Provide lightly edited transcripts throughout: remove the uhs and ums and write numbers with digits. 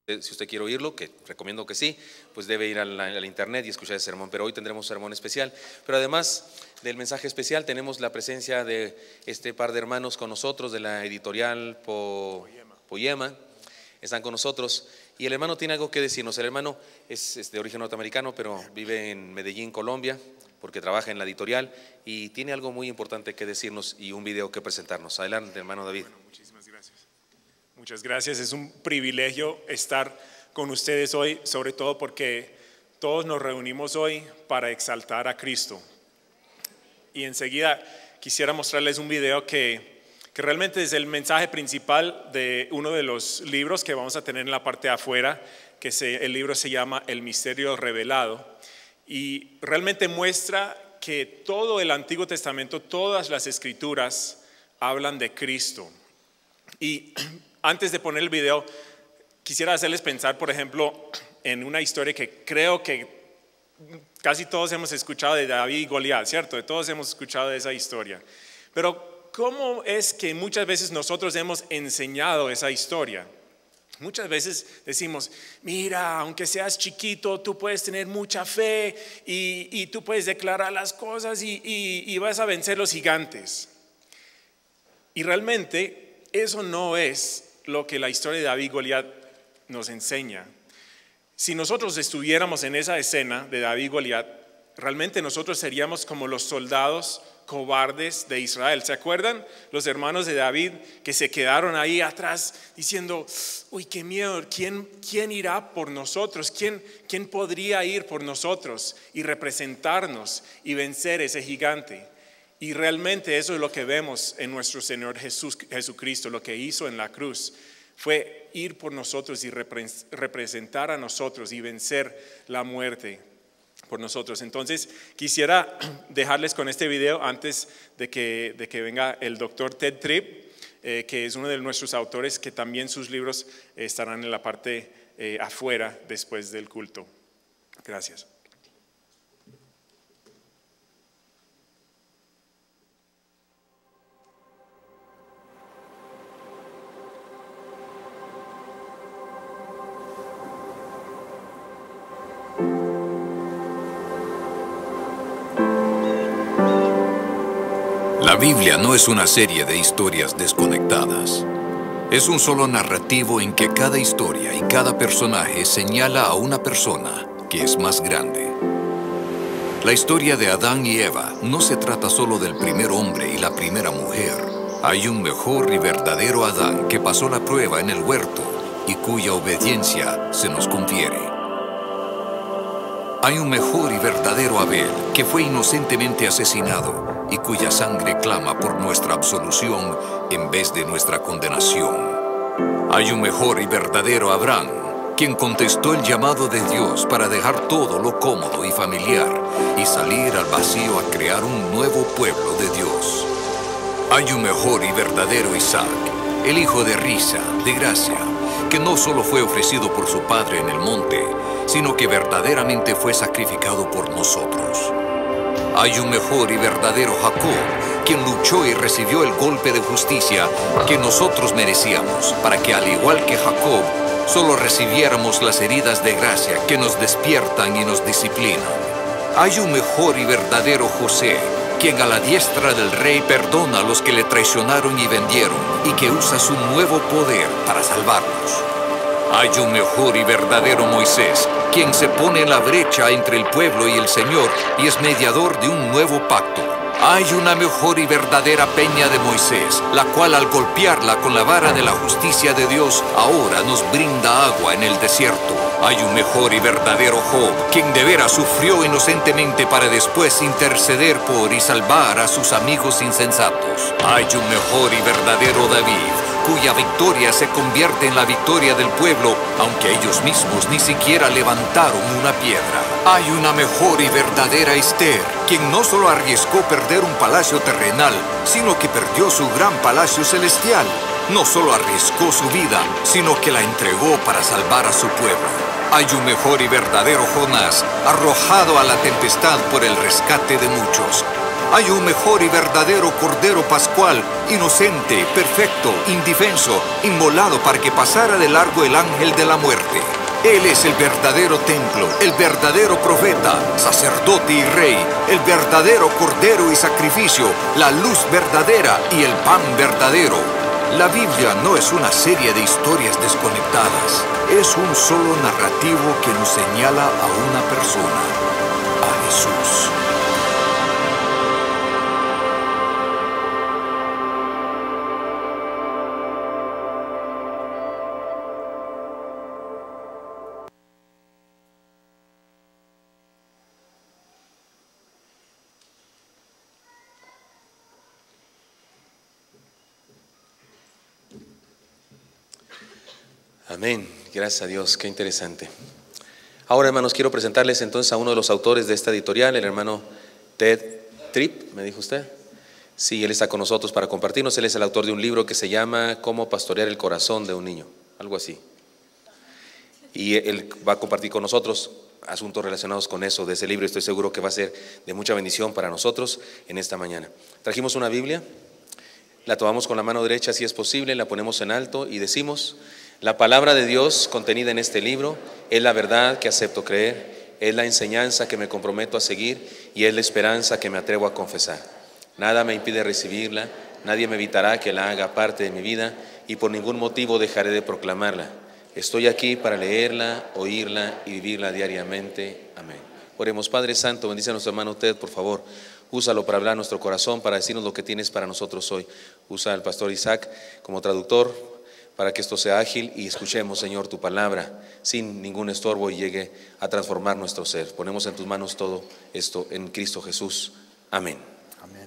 Si usted quiere oírlo, que recomiendo que sí, pues debe ir al internet y escuchar ese sermón. Pero hoy tendremos un sermón especial. Pero además del mensaje especial, tenemos la presencia de este par de hermanos con nosotros de la editorial Poema. Están con nosotros y el hermano tiene algo que decirnos. El hermano es de origen norteamericano, pero vive en Medellín, Colombia, porque trabaja en la editorial y tiene algo muy importante que decirnos y un video que presentarnos. Adelante, hermano David. Bueno, muchísimas gracias. Muchas gracias. Es un privilegio estar con ustedes hoy, sobre todo porque todos nos reunimos hoy para exaltar a Cristo. Y enseguida quisiera mostrarles un video que realmente es el mensaje principal de uno de los libros que vamos a tener en la parte de afuera, el libro se llama El Misterio Revelado, y realmente muestra que todo el Antiguo Testamento, todas las Escrituras hablan de Cristo. Y antes de poner el video, quisiera hacerles pensar, por ejemplo, en una historia que creo que casi todos hemos escuchado, de David y Goliat, ¿cierto? De todos hemos escuchado de esa historia. Pero ¿cómo es que muchas veces nosotros hemos enseñado esa historia? Muchas veces decimos, mira, aunque seas chiquito, tú puedes tener mucha fe y tú puedes declarar las cosas y vas a vencer los gigantes. Y realmente eso no es lo que la historia de David y Goliat nos enseña. Si nosotros estuviéramos en esa escena de David y Goliat, realmente nosotros seríamos como los soldados cobardes de Israel. ¿Se acuerdan? Los hermanos de David que se quedaron ahí atrás diciendo, uy, qué miedo, ¿quién irá por nosotros? ¿Quién podría ir por nosotros y representarnos y vencer ese gigante? Y realmente eso es lo que vemos en nuestro Señor Jesucristo. Lo que hizo en la cruz fue ir por nosotros y representar a nosotros y vencer la muerte por nosotros. Entonces quisiera dejarles con este video antes de que venga el doctor Ted Tripp, que es uno de nuestros autores, que también sus libros estarán en la parte afuera después del culto. Gracias. La Biblia no es una serie de historias desconectadas. Es un solo narrativo en que cada historia y cada personaje señala a una persona que es más grande. La historia de Adán y Eva no se trata solo del primer hombre y la primera mujer. Hay un mejor y verdadero Adán que pasó la prueba en el huerto y cuya obediencia se nos confiere. Hay un mejor y verdadero Abel que fue inocentemente asesinado y cuya sangre clama por nuestra absolución en vez de nuestra condenación. Hay un mejor y verdadero Abraham, quien contestó el llamado de Dios para dejar todo lo cómodo y familiar y salir al vacío a crear un nuevo pueblo de Dios. Hay un mejor y verdadero Isaac, el hijo de risa, de gracia, que no solo fue ofrecido por su padre en el monte, sino que verdaderamente fue sacrificado por nosotros. Hay un mejor y verdadero Jacob, quien luchó y recibió el golpe de justicia que nosotros merecíamos, para que al igual que Jacob, solo recibiéramos las heridas de gracia que nos despiertan y nos disciplinan. Hay un mejor y verdadero José, quien a la diestra del rey perdona a los que le traicionaron y vendieron, y que usa su nuevo poder para salvarnos. Hay un mejor y verdadero Moisés, quien se pone en la brecha entre el pueblo y el Señor y es mediador de un nuevo pacto. Hay una mejor y verdadera peña de Moisés, la cual al golpearla con la vara de la justicia de Dios, ahora nos brinda agua en el desierto. Hay un mejor y verdadero Job, quien de veras sufrió inocentemente para después interceder por y salvar a sus amigos insensatos. Hay un mejor y verdadero David, cuya victoria se convierte en la victoria del pueblo, aunque ellos mismos ni siquiera levantaron una piedra. Hay una mejor y verdadera Esther, quien no solo arriesgó perder un palacio terrenal, sino que perdió su gran palacio celestial. No solo arriesgó su vida, sino que la entregó para salvar a su pueblo. Hay un mejor y verdadero Jonás, arrojado a la tempestad por el rescate de muchos. Hay un mejor y verdadero Cordero Pascual, inocente, perfecto, indefenso, inmolado para que pasara de largo el ángel de la muerte. Él es el verdadero templo, el verdadero profeta, sacerdote y rey, el verdadero cordero y sacrificio, la luz verdadera y el pan verdadero. La Biblia no es una serie de historias desconectadas, es un solo narrativo que nos señala a una persona, a Jesús. Amén, gracias a Dios, qué interesante. Ahora, hermanos, quiero presentarles entonces a uno de los autores de esta editorial, el hermano Ted Tripp, ¿me dijo usted? Sí, él está con nosotros para compartirnos. Él es el autor de un libro que se llama Cómo pastorear el corazón de un niño, algo así. Y él va a compartir con nosotros asuntos relacionados con eso, de ese libro. Estoy seguro que va a ser de mucha bendición para nosotros en esta mañana. Trajimos una Biblia, la tomamos con la mano derecha si es posible, la ponemos en alto y decimos: la palabra de Dios contenida en este libro es la verdad que acepto creer, es la enseñanza que me comprometo a seguir y es la esperanza que me atrevo a confesar. Nada me impide recibirla, nadie me evitará que la haga parte de mi vida y por ningún motivo dejaré de proclamarla. Estoy aquí para leerla, oírla y vivirla diariamente. Amén. Oremos. Padre Santo, bendice a nuestro hermano Ted, por favor. Úsalo para hablar a nuestro corazón, para decirnos lo que tienes para nosotros hoy. Usa al pastor Isaac como traductor, para que esto sea ágil y escuchemos, Señor, tu palabra sin ningún estorbo y llegue a transformar nuestro ser. Ponemos en tus manos todo esto en Cristo Jesús. Amén. Amén.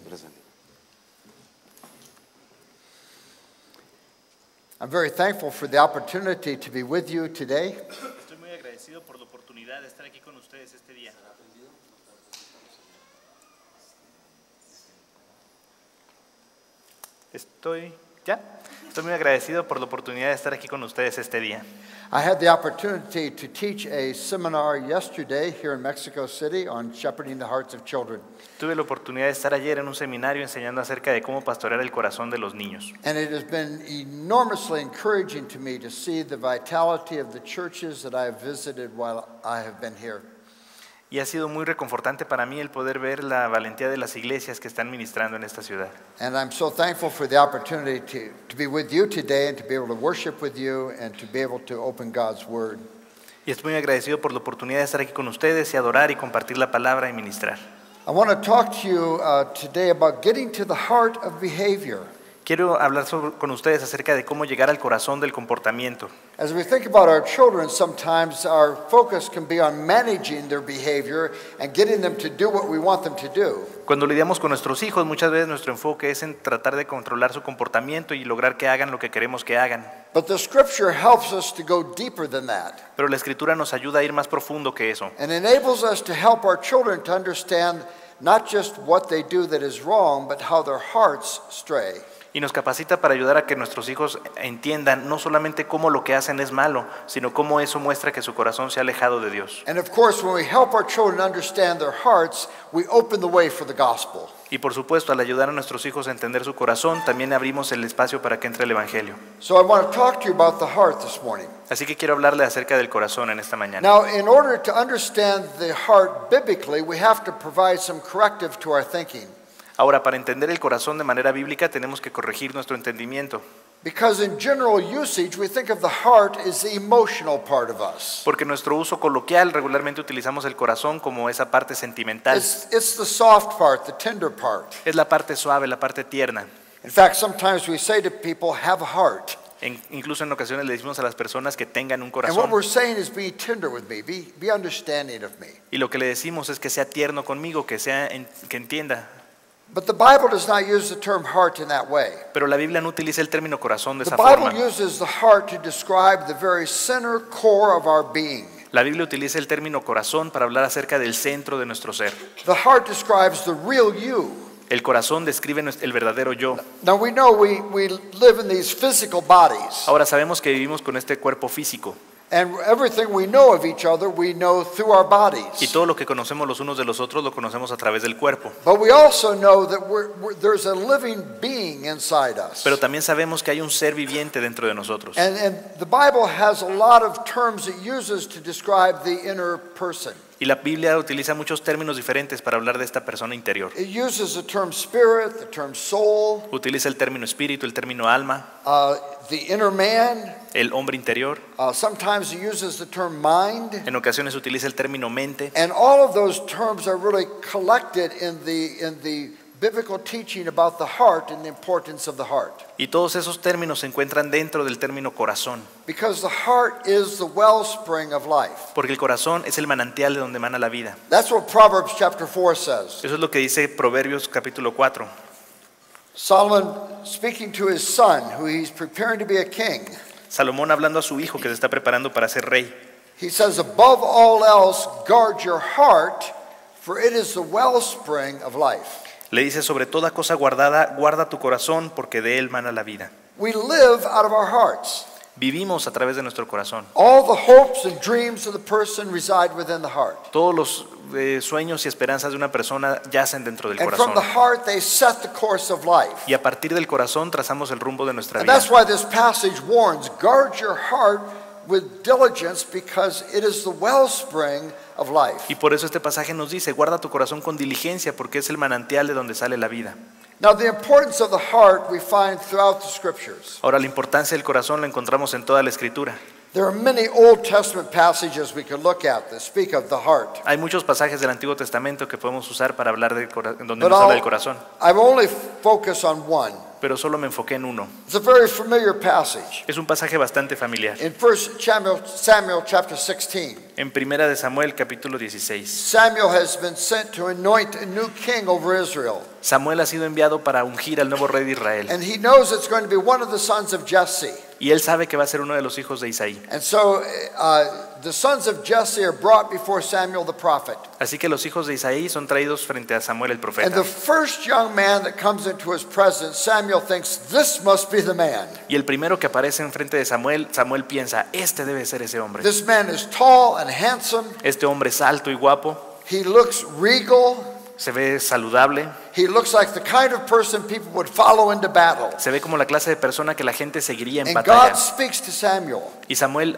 I'm very thankful for the opportunity to be with you today. Estoy muy agradecido por la oportunidad de estar aquí con ustedes este día. Estoy muy agradecido por la oportunidad de estar aquí con ustedes este día. I had the opportunity to teach a seminar yesterday here in Mexico City on shepherding the hearts of children. Tuve la oportunidad de estar ayer en un seminario enseñando acerca de cómo pastorear el corazón de los niños. And it has been enormously encouraging to me to see the vitality of the churches that I have visited while I have been here. Y ha sido muy reconfortante para mí el poder ver la valentía de las iglesias que están ministrando en esta ciudad. And I'm so thankful for the opportunity to be with you today and to be able to worship with you and to be able to open God's Word. Y estoy muy agradecido por la oportunidad de estar aquí con ustedes y adorar y compartir la palabra y ministrar. I want to talk to you today about getting to the heart of behavior. Quiero hablar con ustedes acerca de cómo llegar al corazón del comportamiento. As we think about our children, sometimes our focus can be on managing their behavior and getting them to do what we want them to do. Cuando lidiamos con nuestros hijos, muchas veces nuestro enfoque es en tratar de controlar su comportamiento y lograr que hagan lo que queremos que hagan. But the scripture helps us to go deeper than that. Pero la escritura nos ayuda a ir más profundo que eso. And enables us to help our children to understand not just what they do that is wrong, but how their hearts stray. Y nos capacita para ayudar a que nuestros hijos entiendan no solamente cómo lo que hacen es malo, sino cómo eso muestra que su corazón se ha alejado de Dios. And of course, when we help our children understand their hearts, we open the way for the gospel. Y por supuesto, al ayudar a nuestros hijos a entender su corazón, también abrimos el espacio para que entre el evangelio. So I want to talk to you about the heart this morning. Así que quiero hablarle acerca del corazón en esta mañana. Now, in order to understand the heart biblically, we have to provide some corrective to our thinking. Ahora, para entender el corazón de manera bíblica, tenemos que corregir nuestro entendimiento. Because in general usage, we think of the heart as the emotional part of us. Porque en nuestro uso coloquial regularmente utilizamos el corazón como esa parte sentimental. It's the soft part, the tender part. Es la parte suave, la parte tierna. In fact, sometimes we say to people, have a heart. Incluso en ocasiones le decimos a las personas que tengan un And what corazón. we're saying is be tender with me, be understanding of me. Y lo que le decimos es que sea tierno conmigo, que entienda. But the Bible does not use the term heart in that way. Pero la Biblia no utiliza el término corazón de The esa forma. Bible uses the heart to describe the very center core of our being. La Biblia utiliza el término corazón para hablar acerca del centro de nuestro ser. The heart describes the real you. El corazón describe el verdadero yo. Now we know we live in these physical bodies. Ahora sabemos que vivimos con este cuerpo físico. And everything we know of each other, we know through our Y bodies. todo lo que conocemos los unos de los otros lo conocemos a través del cuerpo. But we also know that there's a living being inside us. Pero también sabemos que hay un ser viviente dentro de nosotros. And the Bible has a lot of terms it uses to describe the inner person. Y la Biblia utiliza muchos términos diferentes para hablar de esta persona interior. It uses the term spirit, the term soul, Utiliza el término espíritu, el término alma, the inner man. el hombre interior. Sometimes it uses the term mind. En ocasiones utiliza el término mente. And all of those terms are really collected in the biblical teaching about the heart and the importance of the heart. Y todos esos términos se encuentran dentro del término corazón. Because the heart is the wellspring of life. Porque el corazón es el manantial de donde emana la vida. That's what Proverbs chapter 4 says. Eso es lo que dice Proverbios capítulo 4. Solomon speaking to his son, who he's preparing to be a king. Salomón hablando a su hijo que se está preparando para ser rey. He says, above all else, guard your heart, for it is the wellspring of life. Le dice, sobre toda cosa guardada, guarda tu corazón, porque de él mana la vida. We live out of our hearts. Vivimos a través de nuestro corazón. All the hopes and dreams of the person reside within the heart. Todos los sueños y esperanzas de una persona yacen dentro del And from corazón. the heart they set the course of life. Y a partir del corazón trazamos el rumbo de nuestra And vida. that's why this passage warns, guard your heart with diligence, because it is the wellspring of life. Y por eso este pasaje nos dice, guarda tu corazón con diligencia, porque es el manantial de donde sale la vida. Now the importance of the heart we find throughout the scriptures. Ahora, la importancia del corazón la encontramos en toda la Escritura. There are many Old Testament passages we could look at that speak of the heart. Hay muchos pasajes del Antiguo Testamento que podemos usar para hablar del donde But nos habla del corazón, I've only focused on one. pero solo me enfoqué en uno. It's a very familiar passage. Es un pasaje bastante familiar. In 1 Samuel chapter 16, En Primera de Samuel capítulo 16. Samuel has been sent to anoint a new king over Israel. Samuel ha sido enviado para ungir al nuevo rey de Israel. And he knows it's going to be one of the sons of Jesse. Y él sabe que va a ser uno de los hijos de Isaí. And so the sons of Jesse are brought before Samuel the prophet. Así que los hijos de Isaí son traídos frente a Samuel el And profeta. the first young man that comes into his presence, Samuel thinks, this must be the man. Y el primero que aparece enfrente de Samuel, Samuel piensa, este debe ser ese hombre. This man is tall and handsome. Este hombre es alto y guapo, He looks regal. se ve saludable, He looks like the kind of person people would follow into battle. se ve como la clase de persona que la gente seguiría en And batalla. God speaks to Samuel. Y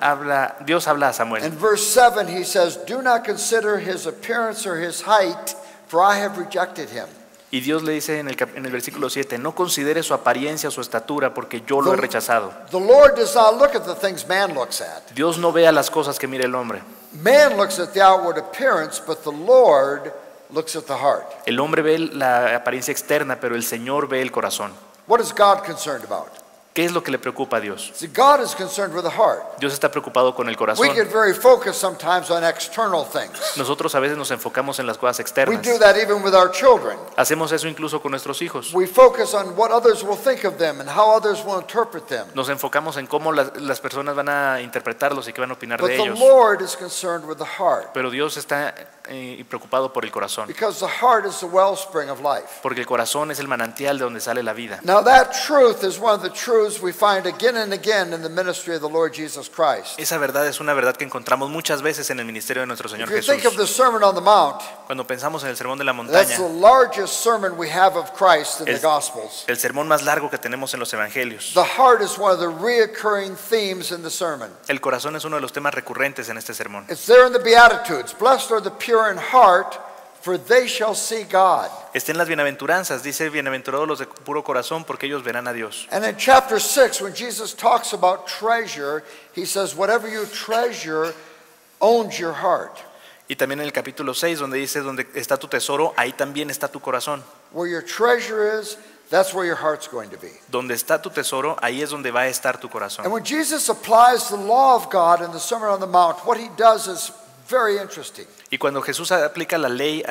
Dios habla a Samuel. In verse 7, he says, do not consider his appearance or his height, for I have rejected him. Y Dios le dice en el versículo 7, no considere su apariencia o su estatura, porque yo lo he rechazado. The Lord does not look at the things man looks at. Dios no ve a las cosas que mira el hombre. Man looks at the outward appearance, but the Lord looks at the heart. El hombre ve la apariencia externa, pero el Señor ve el corazón. What is God concerned about? ¿Qué es lo que le preocupa a Dios? See, God is concerned with the heart. Dios está preocupado con el We corazón. get very focused sometimes on external things. Nosotros a veces nos enfocamos en las cosas We externas. do that even with our children. Hacemos eso incluso con nuestros hijos. We focus on what others will think of them and how others will interpret them. Nos enfocamos en cómo las personas van a interpretarlos y qué van a opinar But de the ellos. Lord is concerned with the heart, Pero Dios está preocupado por el corazón, because the heart is the wellspring of life. porque el corazón es el manantial de donde sale la vida. Now that truth is one of the truths we find again and again in the ministry of the Lord Jesus Christ. Esa verdad es una verdad que encontramos muchas veces en el ministerio de nuestro Señor If you think of Jesús. the Sermon on the Mount, Cuando pensamos en el sermón de la that's montaña, the largest sermon we have of Christ in the el, Gospels. el sermón más largo que tenemos en los evangelios. The heart is one of the reoccurring themes in the sermon. El corazón es uno de los temas recurrentes en este sermón. It's there in the Beatitudes. Blessed are the pure in heart, for they shall see God. Está en las bienaventuranzas, dice, bienaventurados los de puro corazón, porque ellos verán a Dios. And in chapter 6, when Jesus talks about treasure, he says, whatever you treasure owns your heart. Y también en el capítulo 6, donde dice, donde está tu tesoro, ahí también está tu corazón. Where your treasure is, that's where your heart's going to be. Donde está tu tesoro, ahí es donde va a estar tu And corazón. when Jesus applies the law of God in the Sermon on the Mount, what he does is very interesting. Y cuando Jesús aplica la ley,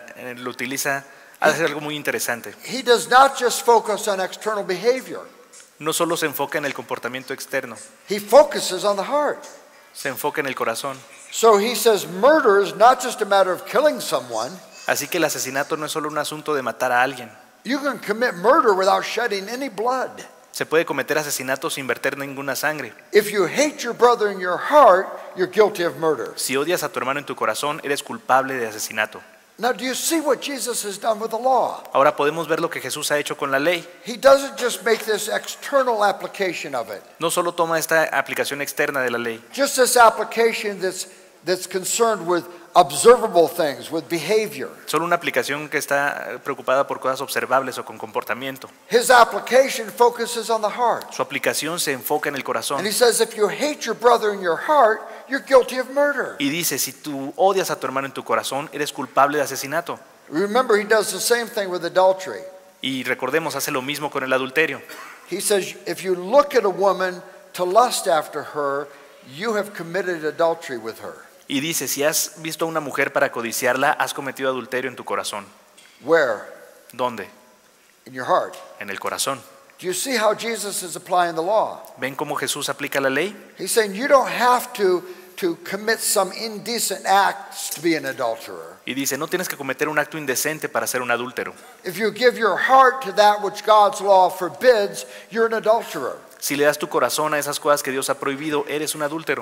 lo utiliza, hace algo muy interesante. He does not just focus on external behavior. No solo se enfoca en el comportamiento externo, He focuses on the heart. se enfoca en el corazón. So he says murder is not just a matter of killing someone. Así que el asesinato no es solo un asunto de matar a alguien. You can commit murder without shedding any blood. Se puede cometer asesinato sin verter ninguna sangre. If you hate your brother in your heart, you're guilty of murder. Si odias a tu hermano en tu corazón, eres culpable de asesinato. Now, do you see what Jesus has done with the law? Ahora podemos ver lo que Jesús ha hecho con la ley. He doesn't just make this external application of it. No solo toma esta aplicación externa de la ley, Just this application that's concerned with observable things, with behavior. solo una aplicación que está preocupada por cosas observables o con comportamiento. His application focuses on the heart. Su aplicación se enfoca en el corazón. And he says, if you hate your brother in your heart, you're guilty of murder. Y dice, si tú odias a tu hermano en tu corazón, eres culpable de asesinato. Remember, he does the same thing with adultery. Y recordemos, hace lo mismo con el adulterio. He says, if you look at a woman to lust after her, you have committed adultery with her. Y dice, si has visto a una mujer para codiciarla, has cometido adulterio en tu corazón. Where? ¿Dónde? In your heart. En el corazón. Do you see how Jesus is applying the law? ¿Ven cómo Jesús aplica la ley? He's saying you don't have to commit some indecent acts to be an adulterer. Y dice, no tienes que cometer un acto indecente para ser un adúltero. If you give your heart to that which God's law forbids, you're an adulterer. Si le das tu corazón a esas cosas que Dios ha prohibido, eres un adúltero.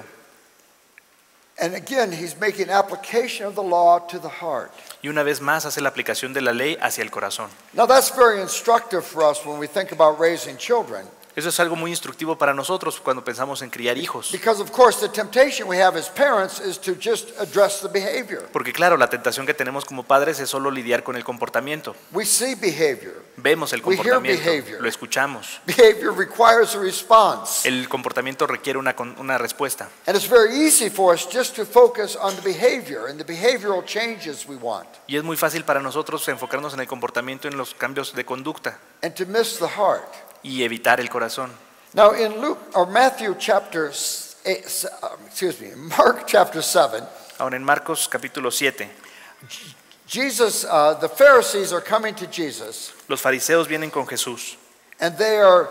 And again, he's making application of the law to the heart. Y una vez más hace la aplicación de la ley hacia el corazón. Now that's very instructive for us when we think about raising children. Eso es algo muy instructivo para nosotros cuando pensamos en criar hijos. Because of course the temptation we have as parents is to just address the behavior. Porque claro, la tentación que tenemos como padres es solo lidiar con el comportamiento. We see behavior. Vemos el We hear comportamiento, behavior. lo escuchamos. Behavior requires a response. El comportamiento requiere una respuesta. And it's very easy for us just to focus on the behavior and the behavioral changes we want Y es muy fácil para nosotros enfocarnos en el comportamiento, en los cambios de conducta and to miss the heart. y evitar el corazón. Now in Mark chapter 7, Ahora en Marcos capítulo 7, Jesus, the Pharisees are coming to Jesus, los fariseos vienen con Jesús and they are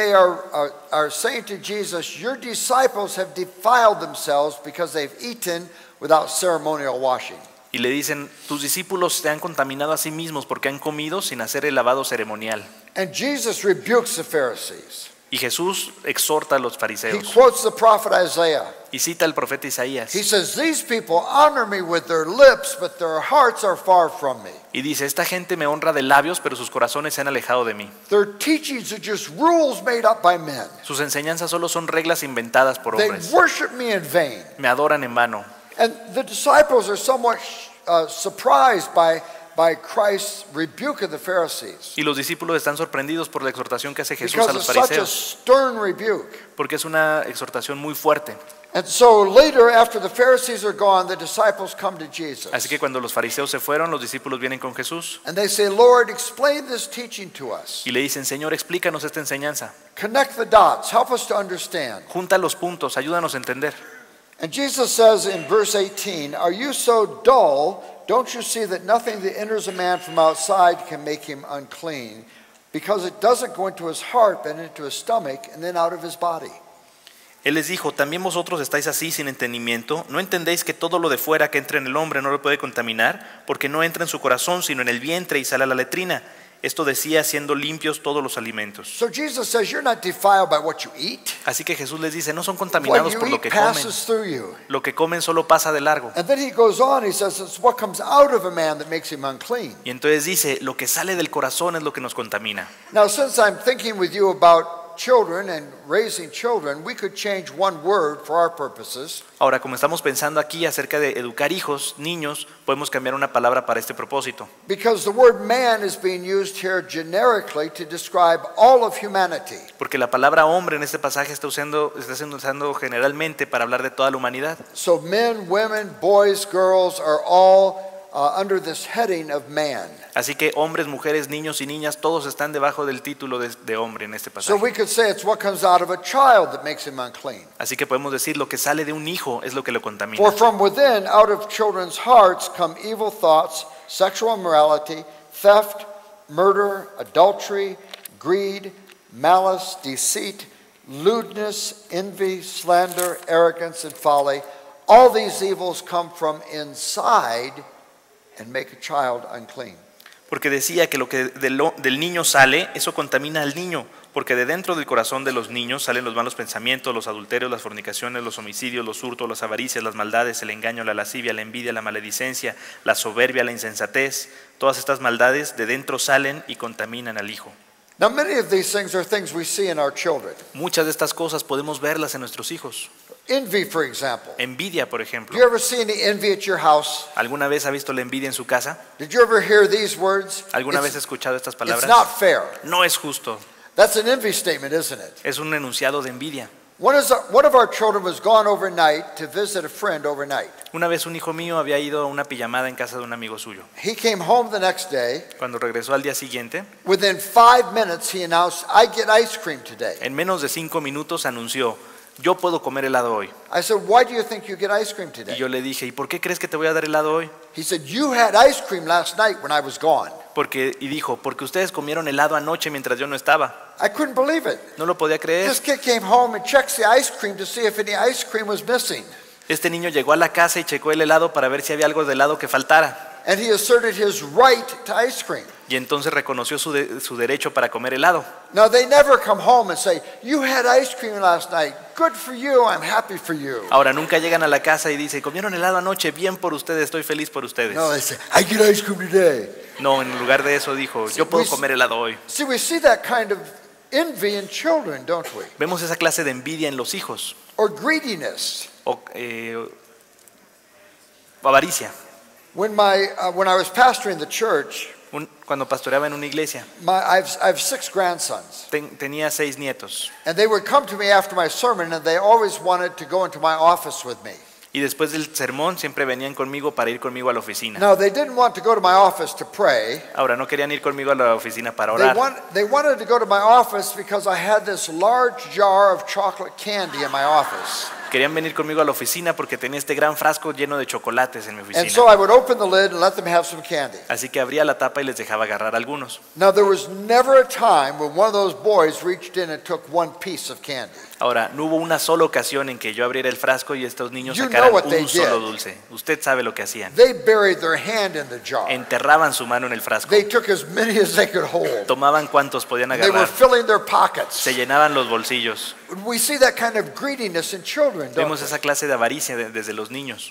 saying to Jesus, your disciples have defiled themselves because they've eaten without ceremonial washing. y le dicen, tus discípulos se han contaminado a sí mismos porque han comido sin hacer el lavado ceremonial. And Jesus rebukes the Pharisees. Y Jesús exhorta a los He fariseos quotes the prophet Isaiah. y cita al profeta Isaías He says, these people honor me with their lips, but their hearts are far from me. y dice, esta gente me honra de labios, pero sus corazones se han alejado de mí. Their teachings are just rules made up by men. Sus enseñanzas solo son reglas inventadas por They hombres. worship me in vain. Me adoran en vano. And the disciples are somewhat surprised by Christ's rebuke of the Pharisees. Y los discípulos están sorprendidos por la exhortación que hace Jesús Because a los it's such a fariseos, stern rebuke. porque es una exhortación muy fuerte. And so later, after the Pharisees are gone, the disciples come to Jesus. Así que cuando los fariseos se fueron, los discípulos vienen con Jesús And they say, Lord, explain this teaching to us. y le dicen, Señor, explícanos esta enseñanza. Connect the dots. Help us to understand. Junta los puntos, ayúdanos a entender. And Jesus says in verse 18, are you so dull? Don't you see that nothing that enters a man from outside can make him unclean? Because it doesn't go into his heart, but into his stomach, and then out of his body. Él les dijo, también vosotros estáis así sin entendimiento. ¿No entendéis que todo lo de fuera que entra en el hombre no lo puede contaminar? Porque no entra en su corazón, sino en el vientre y sale a la letrina. Esto decía, siendo limpios todos los alimentos. So Jesus says you're not defiled by what you eat. Así que Jesús les dice, no son What contaminados you por lo eat que comen. passes through you. Lo que comen solo pasa de largo. And then he goes on, he says it's what comes out of a man that makes him unclean. Y entonces dice, lo que sale del corazón es lo que nos contamina. Now, since I'm thinking with you about children and raising children, we could change one word for our purposes. Ahora, como estamos pensando aquí acerca de educar hijos, niños, podemos cambiar una palabra para este propósito. Because the word man is being used here generically to describe all of humanity. Porque la palabra hombre en este pasaje está siendo usando generalmente para hablar de toda la humanidad. So men, women, boys, girls are all under this heading of man. Así que hombres, mujeres, niños y niñas, todos están debajo del título de hombre en este So pasaje. we could say it's what comes out of a child that makes him unclean. Así que podemos decir, lo que sale de un hijo es lo que lo contamina. For from within, out of children's hearts, come evil thoughts, sexual immorality, theft, murder, adultery, greed, malice, deceit, lewdness, envy, slander, arrogance, and folly. All these evils come from inside and make a child unclean. Porque decía que lo que del niño sale, eso contamina al niño, porque de dentro del corazón de los niños salen los malos pensamientos, los adulterios, las fornicaciones, los homicidios, los hurtos, las avaricias, las maldades, el engaño, la lascivia, la envidia, la maledicencia, la soberbia, la insensatez. Todas estas maldades de dentro salen y contaminan al hijo. Now, many of these things are things we see in our children. Muchas de estas cosas podemos verlas en nuestros hijos. Envy, for example. Envidia, por Do ejemplo. you ever see any envy at your house? ¿Alguna vez ha visto la envidia en su casa? Did you ever hear these words? ¿Alguna vez ha It's, escuchado estas it's palabras? not fair. No es justo. That's an envy statement, isn't it? Es un enunciado de envidia. One of our children was gone overnight to visit a friend overnight. Una vez un hijo mío había ido a una pijamada en casa de un amigo suyo. He came home the next day. Cuando regresó al día siguiente, Within 5 minutes, he announced, I get ice cream today. en menos de 5 minutos anunció: yo puedo comer helado hoy. I said, why do you think you get ice cream Y today? yo le dije: ¿y por qué crees que te voy a dar helado hoy? He said, you had ice cream last night when I was gone. Y dijo: porque ustedes comieron helado anoche mientras yo no estaba. I couldn't believe it. No lo podía creer. This kid came home and checks the ice cream to see if any ice cream was missing. Este niño llegó a la casa y checó el helado para ver si había algo de helado que faltara. And he asserted his right to ice cream. Y entonces reconoció su derecho para comer helado. Now, they never come home and say, you had ice cream last night. Good for you. I'm happy for you. Ahora nunca llegan a la casa y dicen: comieron helado anoche, bien por ustedes, estoy feliz por ustedes. No, they say, I get ice cream today. No, en lugar de eso dijo: yo puedo comer helado hoy. See, we see that kind of envy in children, don't we? Vemos esa clase de envidia en los hijos. Or greediness. O avaricia. When I was pastoring the church, Cuando pastoreaba en una iglesia, I have 6 grandsons. tenía 6 nietos. And they would come to me after my sermon, and they always wanted to go into my office with me. Y después del sermón siempre venían conmigo para ir conmigo a la oficina. Now, they didn't want to go to my office to pray. Ahora no querían ir conmigo a la oficina para orar. They wanted to go to my office because I had this large jar of chocolate candy in my office. Querían venir conmigo a la oficina porque tenía este gran frasco lleno de chocolates en mi And oficina. so I would open the lid and let them have some candy. Así que abría la tapa y les dejaba agarrar algunos. Now, there was never a time when one of those boys reached in and took one piece of candy. Ahora, no hubo una sola ocasión en que yo abriera el frasco y estos niños You sacaran know what they un solo did. dulce. Usted sabe lo que hacían. They buried their hand in the jar. Enterraban su mano en el frasco. They took as many as they could hold. Tomaban cuantos podían They were agarrar. filling their pockets. Se llenaban los bolsillos. We see that kind of greediness in children, don't Vemos we? esa clase de avaricia desde los niños.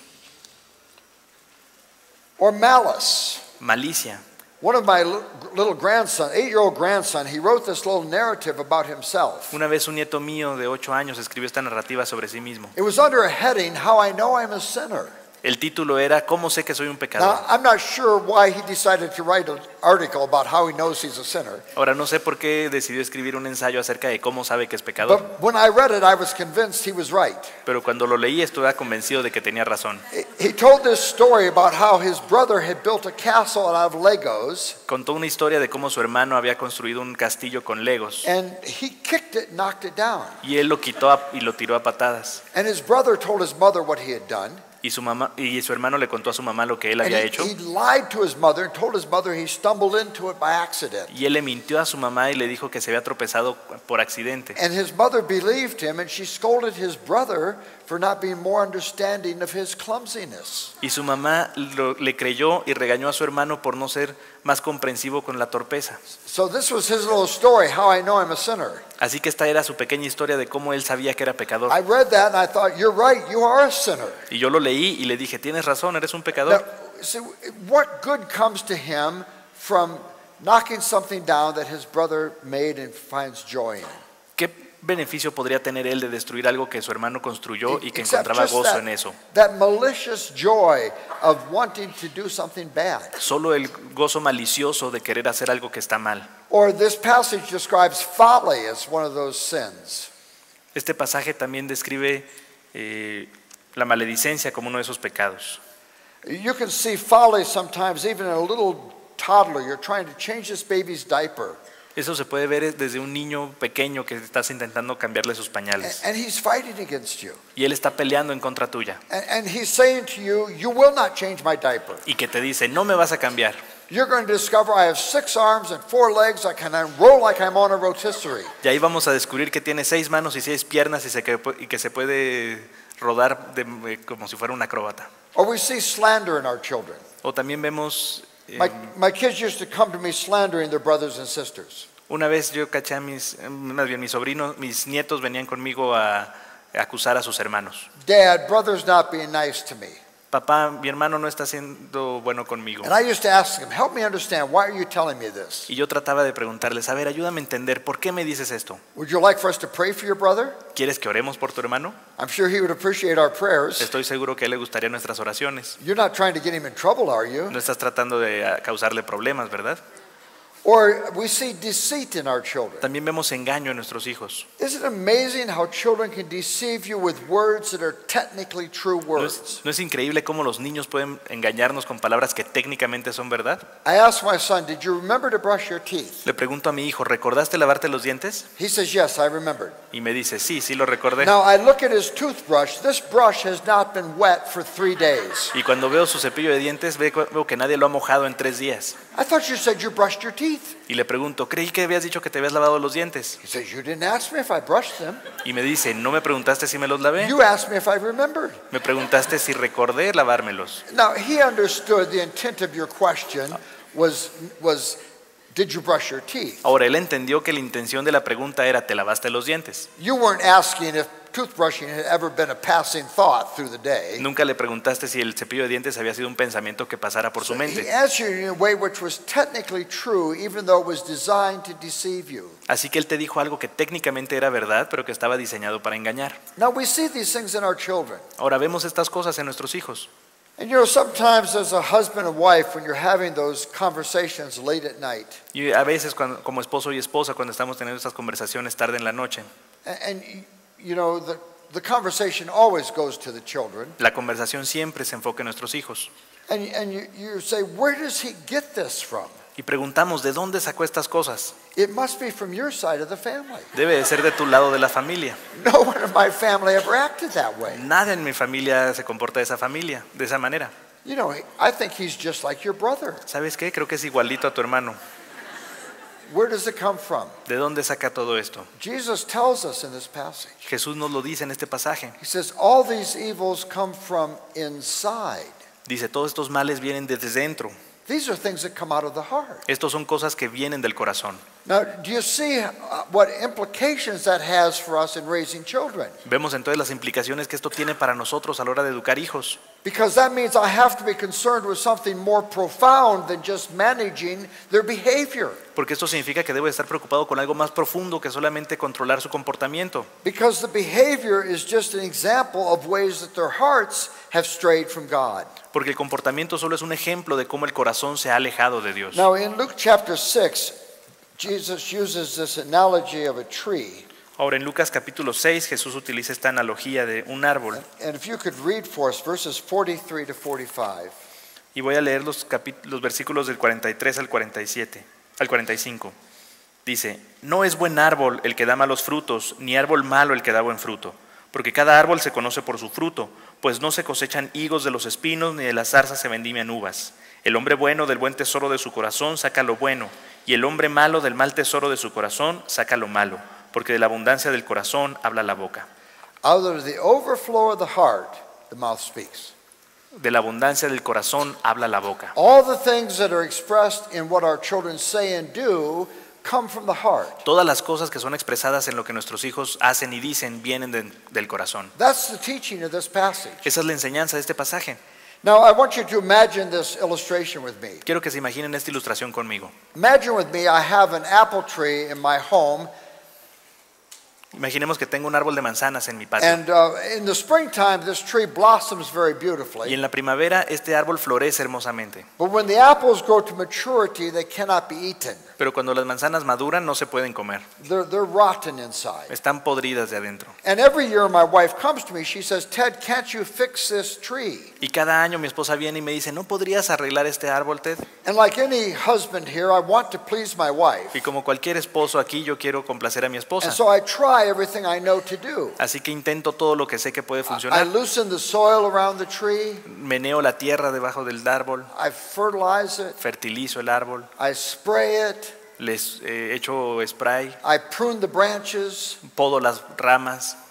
Or malice. Malicia. One of my little grandson, 8-year-old grandson, he wrote this little narrative about himself. Una vez un nieto mío de 8 años escribió esta narrativa sobre sí mismo. It was under a heading, How I Know I'm a Sinner. El título era ¿Cómo sé que soy un Now, pecador? I'm not sure why he decided to write an article about how he knows he's a sinner. Ahora no sé por qué decidió escribir un ensayo acerca de cómo sabe que es pecador, But when I read it, I was convinced he was right. pero cuando lo leí estuve convencido de que tenía razón. He told this story about how his brother had built a castle out of Legos, Contó una historia de cómo su hermano había construido un castillo con legos and he kicked it, knocked it down. y él lo quitó y lo tiró a patadas. And his brother told his mother what he had done. Y su hermano le contó a su mamá lo que él And había hecho. he lied to his mother and told his mother he stumbled into it by accident. Y él le mintió a su mamá y le dijo que se había tropezado por accidente. And his mother believed him, and she scolded his brother for not being more understanding of his clumsiness. Y su mamá le creyó y regañó a su hermano por no ser más comprensivo con la torpeza. So this was his little story, How I Know I'm a Sinner. Así que esta era su pequeña historia de cómo él sabía que era pecador. I read that and I thought, you're right, you are a sinner. Y yo lo leí y le dije: tienes razón, eres un Now, pecador. see, what good comes to him from knocking something down that his brother made and finds joy in? ¿Qué beneficio podría tener él de destruir algo que su hermano construyó y que Except encontraba just gozo en eso? that malicious joy of wanting to do something bad. Solo el gozo malicioso de querer hacer algo que está mal. Or this passage describes folly as one of those sins. Este pasaje también describe la maledicencia como uno de esos pecados. You can see folly sometimes even in a little toddler. You're trying to change this baby's diaper. Eso se puede ver desde un niño pequeño que estás intentando cambiarle sus pañales. And he's fighting against you. Y él está peleando en contra tuya. And he's saying to you, you will not change my diaper. Y que te dice: no me vas a cambiar. You're going to discover I have 6 arms and 4 legs. I can roll like I'm on a rotisserie. Y ahí vamos a descubrir que tiene 6 manos y 6 piernas y que se puede rodar como si fuera un acróbata. Or we see slander in our children. O también vemos My kids used to come to me slandering their brothers and sisters. Una vez yo caché a más bien mis sobrinos, mis nietos venían conmigo a acusar a sus hermanos. Dad, brother's not being nice to me. Papá, mi hermano no está siendo bueno conmigo. And I used to ask him, help me understand, why are you telling me this? Y yo trataba de preguntarles, a ver, ayúdame a entender, ¿por qué me dices esto? Would you like for us to pray for your brother? ¿Quieres que oremos por tu hermano? I'm sure he would appreciate our prayers. Estoy seguro que a él le gustaría nuestras oraciones. You're not trying to get him in trouble, are you? No estás tratando de causarle problemas, ¿verdad? Or we see deceit in our children. También vemos engaño en nuestros hijos. Isn't it amazing how children can deceive you with words that are technically true words? ¿No es increíble cómo los niños pueden engañarnos con palabras que técnicamente son verdad? I asked my son, did you remember to brush your teeth? Le pregunto a mi hijo, ¿recordaste lavarte los dientes? He says, yes, I remembered. Y me dice, sí, sí lo recordé. Now I look at his toothbrush. This brush has not been wet for 3 days. Y cuando veo su cepillo de dientes, veo que nadie lo ha mojado en 3 días. I thought you said you brushed your teeth. Y le pregunto, creí que habías dicho que te habías lavado los dientes. He says, you didn't ask me if I brushed them. Y me dice, ¿no me preguntaste si me los lavé? You asked me if I remembered. Me preguntaste si recordé lavármelos. Now he understood the intent of your question was did you brush your teeth? Ahora, él entendió que la intención de la pregunta era, ¿te lavaste los dientes? You weren't asking if toothbrushing had ever been a passing thought through the day. Nunca le preguntaste si el cepillo de dientes había sido un pensamiento que pasara por su He mente. answered in a way which was technically true, even though it was designed to deceive you. Así que él te dijo algo que técnicamente era verdad, pero que estaba diseñado para engañar. Now we see these things in our children. Ahora vemos estas cosas en nuestros hijos. And you know, sometimes as a husband and wife, when you're having those conversations late at night, Y a veces como esposo y esposa, cuando estamos teniendo estas conversaciones tarde en la noche, and you know, the conversation always goes to the children, la conversación siempre se enfoca en nuestros hijos. and you say, where does he get this from? Y preguntamos, ¿de dónde sacó estas cosas? It must be from your side of the family. Debe de ser de tu lado de la familia. No one in my family ever acted that way. Nadie en mi familia se comporta de esa manera. You know, I think he's just like your brother. ¿Sabes qué? Creo que es igualito a tu hermano. Where does it come from? ¿De dónde saca todo esto? Jesus tells us in this passage. Jesús nos lo dice en este pasaje. He says, all these evils come from inside. Dice, todos estos males vienen desde dentro. These are things that come out of the heart. Estos son cosas que vienen del corazón. Now, do you see what implications that has for us in raising children? Vemos entonces las implicaciones que esto tiene para nosotros a la hora de educar hijos. Because that means I have to be concerned with something more profound than just managing their behavior. Porque esto significa que debo estar preocupado con algo más profundo que solamente controlar su comportamiento. Because the behavior is just an example of ways that their hearts have strayed from God. Porque el comportamiento solo es un ejemplo de cómo el corazón se ha alejado de Dios. Now in Luke chapter 6, Jesus uses this analogy of a tree. Ahora en Lucas capítulo 6 Jesús utiliza esta analogía de un árbol. And if you could read for us verses 43 to 45. Y voy a leer los versículos del 43 al 45. Dice, no es buen árbol el que da malos frutos, ni árbol malo el que da buen fruto. Porque cada árbol se conoce por su fruto, pues no se cosechan higos de los espinos, ni de las zarzas se vendimian uvas. El hombre bueno del buen tesoro de su corazón saca lo bueno, y el hombre malo del mal tesoro de su corazón saca lo malo, porque de la abundancia del corazón habla la boca. Out of the overflow of the heart, the mouth speaks. De la abundancia del corazón habla la boca. All the things that are expressed in what our children say and do come from the heart. Todas las cosas que son expresadas en lo que nuestros hijos hacen y dicen vienen del corazón. That's the teaching of this passage. Esa es la enseñanza de este pasaje. Now I want you to imagine this illustration with me. Quiero que se imaginen esta ilustración conmigo. Imagine with me I have an apple tree in my home. Imaginemos que tengo un árbol de manzanas en mi patio. And in the springtime, this tree blossoms very Y beautifully. en la primavera este árbol florece hermosamente. But when the apples grow to maturity, they cannot be eaten. Pero cuando las manzanas maduran no se pueden comer. They're rotten inside. Están podridas de adentro. And every year my wife comes to me, she says, Ted, can't you fix this tree? Y cada año mi esposa viene y me dice, ¿no podrías arreglar este árbol, Ted? And like any husband here, I want to please my wife. Y como cualquier esposo aquí, yo quiero complacer a mi esposa. And so I try everything I know to do. Así que intento todo lo que sé que puede I funcionar. loosen the soil around the tree. Meneo la tierra debajo del árbol, I fertilize it. fertilizo el árbol, I spray it. les echo spray, I prune the branches. podo las ramas.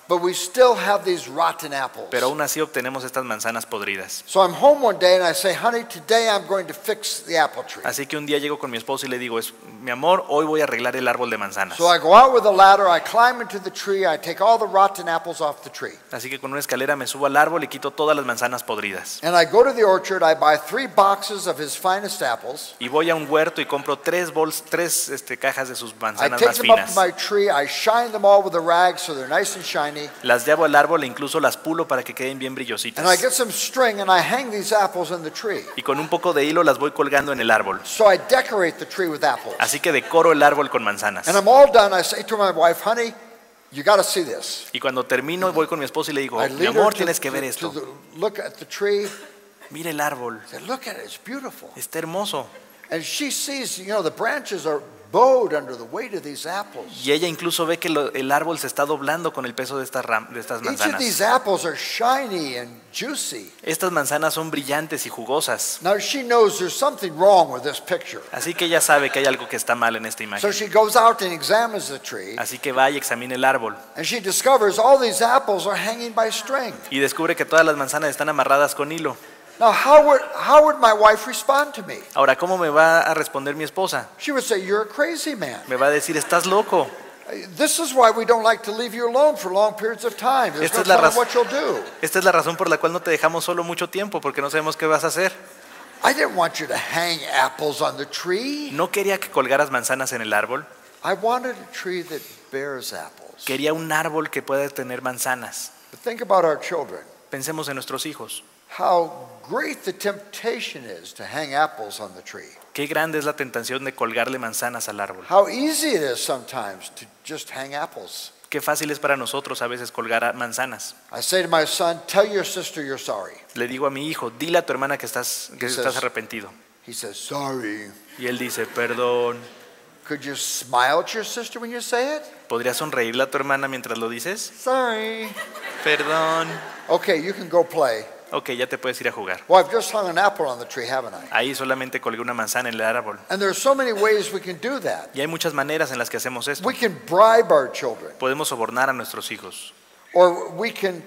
but we still have these rotten apples. pero aún así obtenemos estas manzanas podridas. So I'm home one day and I say, honey, today I'm going to fix the apple tree. Así que un día llego con mi esposo y le digo, mi amor, hoy voy a arreglar el árbol de manzanas. So I go out with a ladder, I climb into the tree, I take all the rotten apples off the tree. Así que con una escalera me subo al árbol y quito todas las manzanas podridas. And I go to the orchard, I buy 3 boxes of his finest apples. Y voy a un huerto y compro tres cajas de sus I manzanas take más them up to finas. my tree, I shine them all with a rag so they're nice and shiny. Las llevo al árbol e incluso las pulo para que queden bien And I brillositas. get some string and I hang these apples in the tree. Y con un poco de hilo las voy colgando en el árbol. So I decorate the tree with apples. Así que decoro el árbol con manzanas. And I'm all done. I say to my wife, honey, you got to see this. Y cuando termino voy con mi esposo y le digo, I mi lead her amor, to, tienes que ver to esto. look at the tree. Mira el árbol, I say, look at it, it's beautiful. está hermoso. And she sees, the branches are bowed under the weight of these apples. Y ella incluso ve que el árbol se está doblando con el peso de estas Each of manzanas. these apples are shiny and juicy. Estas manzanas son brillantes y jugosas. Now she knows there's something wrong with this picture. Así que ella sabe que hay algo que está mal en esta So imagen. she goes out and examines the tree, Así que va y examina el árbol. and she discovers all these apples are hanging by string. Y descubre que todas las manzanas están amarradas con hilo. Now, how would my wife respond to me? Ahora, ¿cómo me va a responder mi esposa? She would say, you're a crazy man. Me va a decir, estás loco. This is why we don't like to leave you alone for long periods of time. There's Esta no es la telling raz- what you'll do. Esta es la razón por la cual no te dejamos solo mucho tiempo, porque no sabemos qué vas a hacer. I didn't want you to hang apples on the tree. No quería que colgaras manzanas en el árbol. I wanted a tree that bears apples. Quería un árbol que pueda tener manzanas. But think about our children. Pensemos en nuestros hijos. How great the temptation is to hang apples on the tree. Qué grande es la tentación de colgarle manzanas al árbol. How easy it is sometimes to just hang apples. Qué fácil es para nosotros a veces colgar manzanas. I say to my son, tell your sister you're sorry. Le digo a mi hijo, dile a tu hermana que estás Dices- arrepentido. He says, sorry. Y él dice, perdón. Could you smile at your sister when you say it? ¿Podrías sonreírle a tu hermana mientras lo dices? Sorry. Perdón. Okay, you can go play. Ok, ya te puedes ir a jugar. Well, I've just hung an apple on the tree, haven't I? Ahí solamente colgué una manzana en el árbol. And there are so many ways we can do that. Y hay muchas maneras en las que hacemos esto. We can bribe our children, Podemos sobornar a nuestros hijos. or we can,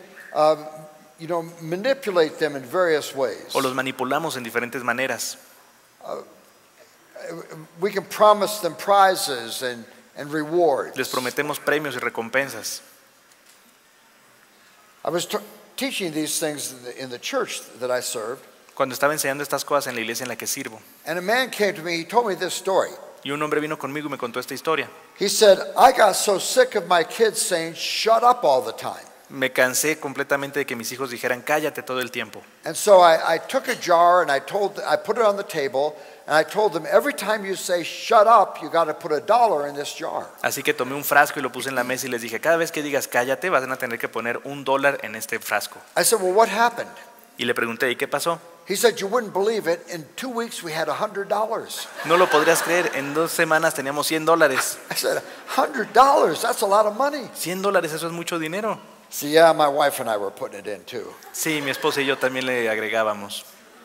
manipulate them in various ways. O los manipulamos en diferentes maneras. We can promise them prizes and rewards. Les prometemos premios y recompensas. I was teaching these things in the church that I served, Cuando estaba enseñando estas cosas en la iglesia en la que sirvo. and a man came to me, he told me this story. Y un hombre vino conmigo y me contó esta historia. He said, I got so sick of my kids saying, shut up all the time. Me cansé completamente de que mis hijos dijeran cállate todo el tiempo. And so I took a jar and I put it on the table, and I told them, every time you say shut up, you got to put $1 in this jar. Así que tomé un frasco y lo puse en la mesa y les dije, cada vez que digas cállate vas a tener que poner $1 en este frasco. I said, well, what happened? Y le pregunté, ¿y qué pasó? He said, you wouldn't believe it. In 2 weeks, we had $100. No lo podrías creer, en 2 semanas teníamos $100. I said, $100? That's a lot of money. $100, eso es mucho dinero. So yeah, my wife and I were putting it in too. Sí, mi esposa y yo también le agregábamos.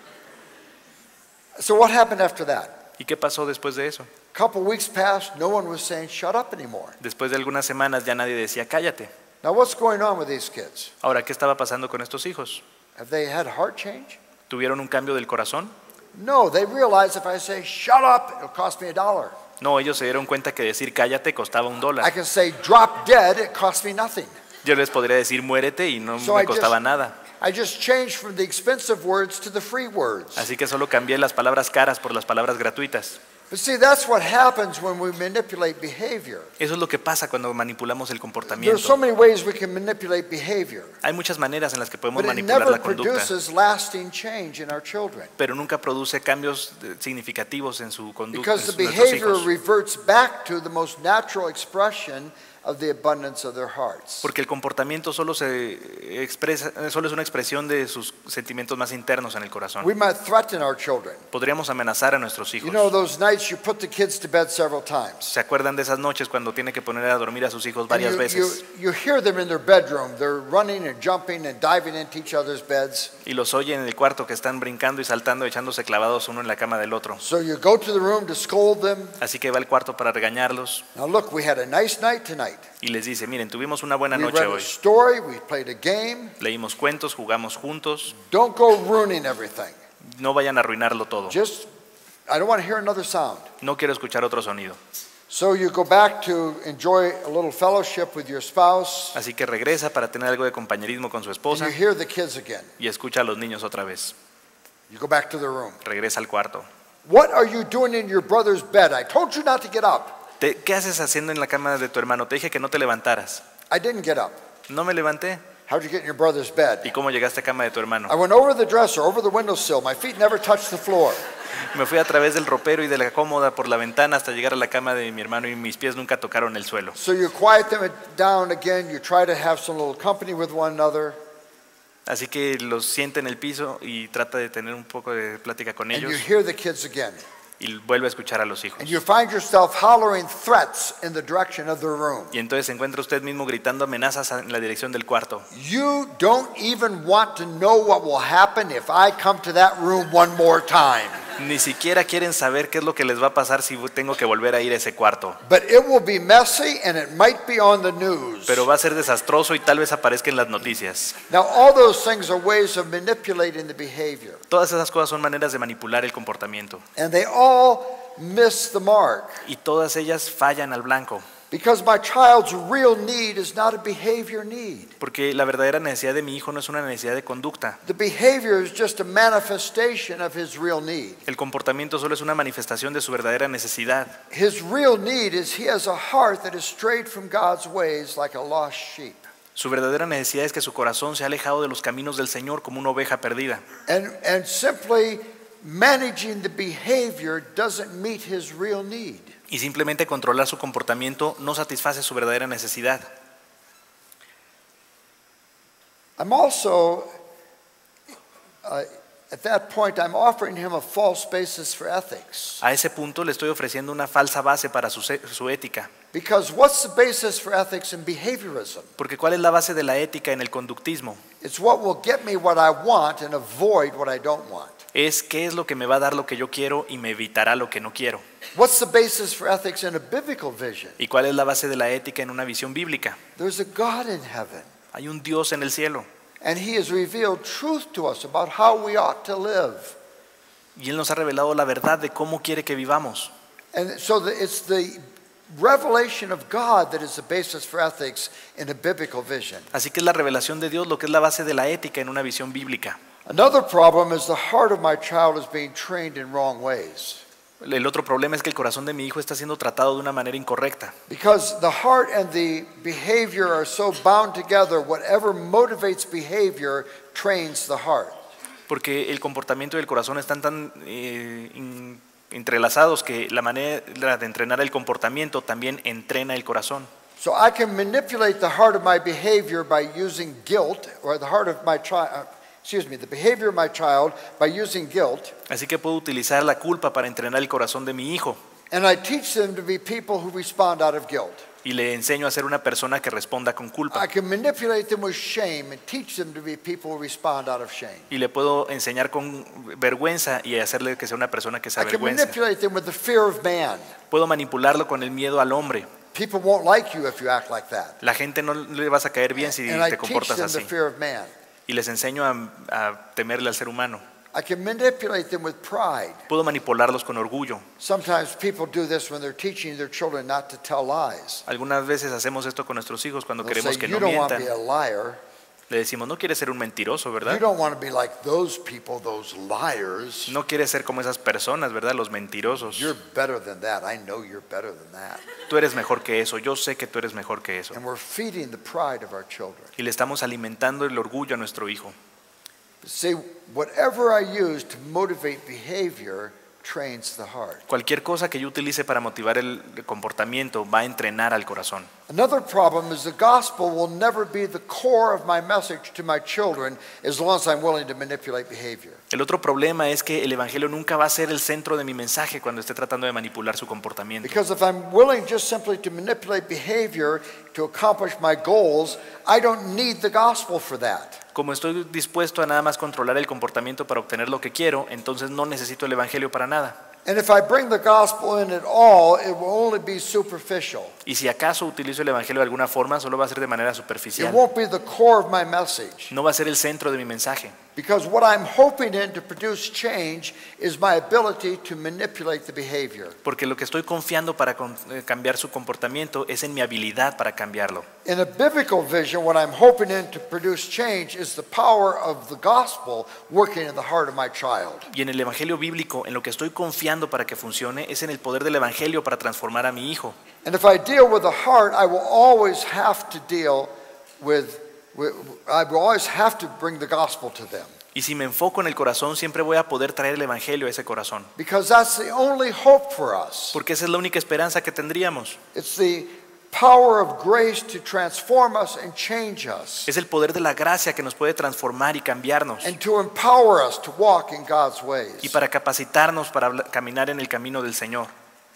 So what happened after that? ¿Y qué pasó después de eso? A couple weeks passed, no one was saying shut up anymore. Después de algunas semanas ya nadie decía cállate. Now what's going on with these kids? Ahora, ¿qué estaba pasando con estos hijos? Have they had heart change? ¿Tuvieron un cambio del corazón? No, they realize if I say shut up, it'll cost me $1. No, ellos se dieron cuenta que decir cállate costaba I $1. can say drop dead, it costs me nothing. Yo les podría decir muérete y no So me I costaba just- nada. I just changed from the expensive words to the free words. Así que solo cambié las palabras caras por las palabras gratuitas. But see, that's what happens when we manipulate behavior. Eso es lo que pasa cuando manipulamos el There are so comportamiento. many ways we can manipulate behavior, Hay muchas maneras en las que podemos but it manipular never la conducta, produces lasting change in our children. pero nunca produce cambios significativos en su conducta, Because the en nuestros behavior hijos. reverts back to the most natural expression of the abundance of their hearts. Porque el comportamiento solo es una expresión de sus sentimientos más internos en el corazón. We might threaten our children. Podríamos amenazar a nuestros hijos. You know those nights you put the kids to bed several times. ¿Se acuerdan de esas noches cuando tiene que poner a dormir a sus hijos And varias veces? you hear them in their bedroom. They're running and jumping and diving into each other's beds. Y los oye en el cuarto que están brincando y saltando, echándose clavados uno en la cama del otro. So you go to the room to scold them. Así que va al cuarto para regañarlos. Now look, we had a nice night tonight. night. Y les dice, miren, tuvimos una buena We noche read a hoy. story, we played a game. Leímos cuentos, jugamos juntos. Don't go ruining everything. No vayan a arruinarlo todo. Just, I don't want to hear another sound. No quiero escuchar otro sonido. So you go back to enjoy a little fellowship with your spouse, Así que regresa para tener algo de compañerismo con su and esposa you hear the kids again. y escucha a los niños otra vez. You go back to the room. Regresa al cuarto. What are you doing in your brother's bed? I told you not to get up. ¿Qué haces haciendo en la cama de tu hermano? Te dije que no te levantaras. I didn't get up. No me levanté. How'd you get in your brother's bed? ¿Y cómo llegaste a cama de tu hermano? I went over the dresser, over the windowsill. My feet never touched the floor. Me fui a través del ropero y de la cómoda por la ventana hasta llegar a la cama de mi hermano y mis pies nunca tocaron el suelo. So you quiet them down again. You try to have some little company with one another. Así que los sienta en el piso y trata de tener un poco de plática con And you ellos hear the kids again. y vuelve a escuchar a los hijos. And you find yourself hollering threats in the direction of their room. Y entonces se encuentra usted mismo gritando amenazas en la dirección del cuarto. You don't even want to know what will happen if I come to that room one more time. Ni siquiera quieren saber qué es lo que les va a pasar si tengo que volver a ir a ese cuarto. But it will be messy and it might be on the news. Pero va a ser desastroso y tal vez aparezca en las noticias. Now, all those things are ways of manipulating the behavior. Todas esas cosas son maneras de manipular el comportamiento. And they all miss the mark. Y todas ellas fallan al blanco. Because my child's real need is not a behavior need. Porque la verdadera necesidad de mi hijo no es una necesidad de conducta. The behavior is just a manifestation of his real need. El comportamiento solo es una manifestación de su verdadera necesidad. His real need is he has a heart that is strayed from God's ways like a lost sheep. Su verdadera necesidad es que su corazón se ha alejado de los caminos del Señor como una oveja perdida. And simply managing the behavior doesn't meet his real need. Y simplemente controlar su comportamiento no satisface su verdadera necesidad. I'm also, at that point, I'm offering him a false basis for ethics. A ese punto le estoy ofreciendo una falsa base para su ética. Because what's the basis for ethics in behaviorism? Porque ¿cuál es la base de la ética en el conductismo? It's what will get me what I want and avoid what I don't want. Es qué es lo que me va a dar lo que yo quiero y me evitará lo que no quiero. What's the basis for ethics in a biblical vision? ¿Y cuál es la base de la ética en una visión bíblica? There's a God in heaven, Hay un Dios en el cielo and he has revealed truth to us about how we ought to live. y Él nos ha revelado la verdad de cómo quiere que vivamos. And so it's the revelation of God that is the basis for ethics in a biblical vision. Así que es la revelación de Dios lo que es la base de la ética en una visión bíblica. Another problem is the heart of my child is being trained in wrong ways. El otro problema es que el corazón de mi hijo está siendo tratado de una manera incorrecta. Because the heart and the behavior are so bound together, whatever motivates behavior trains the heart. Porque el comportamiento y el corazón están tan entrelazados que la manera de entrenar el comportamiento también entrena el corazón. So I can manipulate the heart of my behavior by using guilt, or the heart of my child, the behavior of my child by using guilt. Así que puedo utilizar la culpa para entrenar el corazón de mi hijo And I teach them to be people who respond out of guilt. y le enseño a ser una persona que responda con culpa. I can manipulate them with shame and teach them to be people who respond out of shame. Y le puedo enseñar con vergüenza y hacerle que sea una persona que se I can avergüenza. manipulate them with the fear of man. Puedo manipularlo con el miedo al hombre. People won't like you if you act like that. La gente no le vas a caer bien si And I te teach comportas them the así. fear of man. Y les enseño a temerle al ser humano. I can manipulate them with pride. Puedo manipularlos con orgullo. Sometimes people do this when they're teaching their children not to tell lies. Algunas veces hacemos esto con nuestros hijos cuando They'll queremos say, que you no don't want to mientan. be a liar. Le decimos, no quieres ser un mentiroso, You ¿verdad? don't want to be like those people, those liars. No quieres ser como esas personas, ¿verdad? Los mentirosos. You're better than that. I know you're better than that. Tú eres mejor que eso. Yo sé que tú eres mejor que eso. And we're feeding the pride of our children. Y le estamos alimentando el orgullo a nuestro hijo. See, whatever I use to motivate behavior trains the heart. Cualquier cosa que yo utilice para motivar el comportamiento va a entrenar al corazón. Another problem is the gospel will never be the core of my message to my children as long as I'm willing to manipulate behavior. El otro problema es que el evangelio nunca va a ser el centro de mi mensaje cuando esté tratando de manipular su comportamiento. Because if I'm willing just simply to manipulate behavior to accomplish my goals, I don't need the gospel for that. Como estoy dispuesto a nada más controlar el comportamiento para obtener lo que quiero, entonces no necesito el evangelio para nada. And if I bring the gospel in at all, it will only be superficial. Y si acaso utilizo el evangelio de alguna forma, solo va a ser de manera It superficial. won't be the core of my message. No va a ser el centro de mi mensaje. Because what I'm hoping in to produce change is my ability to manipulate the behavior. Porque lo que estoy confiando para cambiar su comportamiento es en mi habilidad para cambiarlo. In a biblical vision, what I'm hoping in to produce change is the power of the gospel working in the heart of my child. Y en el evangelio bíblico, en lo que estoy confiando para que funcione, es en el poder del evangelio para transformar a mi hijo. And if I deal with the heart, I will always have to deal with I will always have to bring the gospel to them. Y si me enfoco en el corazón, siempre voy a poder traer el evangelio a ese corazón. Because that's the only hope for us. Porque esa es la única esperanza que tendríamos. It's the power of grace to transform us and change us. Es el poder de la gracia que nos puede transformar y cambiarnos. And to empower us to walk in God's Y ways. para capacitarnos para caminar en el camino del Señor.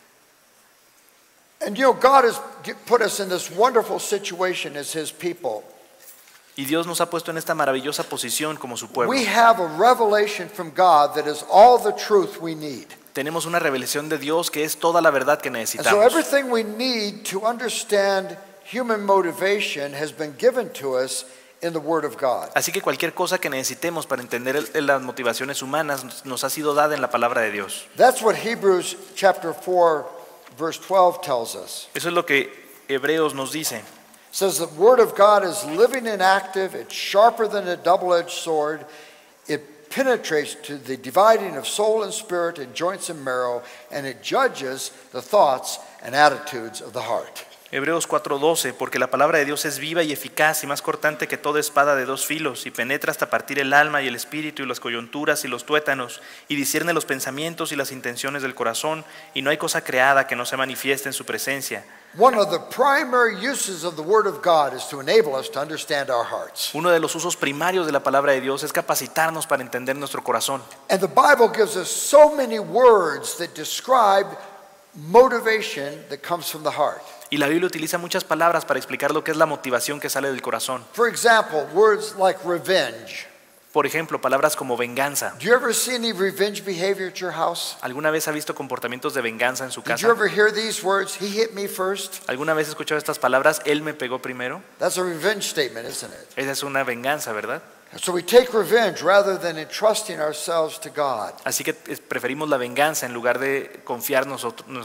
And you know, God has put us in this wonderful situation as His people. Y Dios nos ha puesto en esta maravillosa posición como su pueblo. We have a revelation from God that is all the truth we need. Tenemos una revelación de Dios que es toda la verdad que And so necesitamos. everything we need to understand human motivation has been given to us in the Word of God. Así que cualquier cosa que necesitemos para entender las motivaciones humanas nos ha sido dada en la palabra de Dios. That's what Hebrews chapter 4 verse 12 tells us. Eso es lo que Hebreos nos dice. It says the Word of God is living and active, it's sharper than a double-edged sword, it penetrates to the dividing of soul and spirit and joints and marrow, and it judges the thoughts and attitudes of the heart. Hebreos 4:12, porque la palabra de Dios es viva y eficaz y más cortante que toda espada de dos filos y penetra hasta partir el alma y el espíritu y las coyunturas y los tuétanos y discierne los pensamientos y las intenciones del corazón, y no hay cosa creada que no se manifieste en su presencia. One of the primary uses of the Word of God is to enable us to understand our hearts. Uno de los usos primarios de la palabra de Dios es capacitarnos para entender nuestro corazón. And the Bible gives us so many words that describe motivation that comes from the heart. Y la Biblia utiliza muchas palabras para explicar lo que es la motivación que sale del corazón. For example, words like revenge. Por ejemplo, palabras como venganza. Do you ever see any revenge behavior at your house? ¿Alguna vez ha visto comportamientos de venganza en su Did you casa? ever hear these words? He hit me first. ¿Alguna vez ha escuchado estas palabras? Él me pegó primero. That's a revenge statement, isn't it? Esa es una venganza, ¿verdad? So we take revenge rather than entrusting ourselves to God. Así que preferimos la venganza en lugar de confiarnos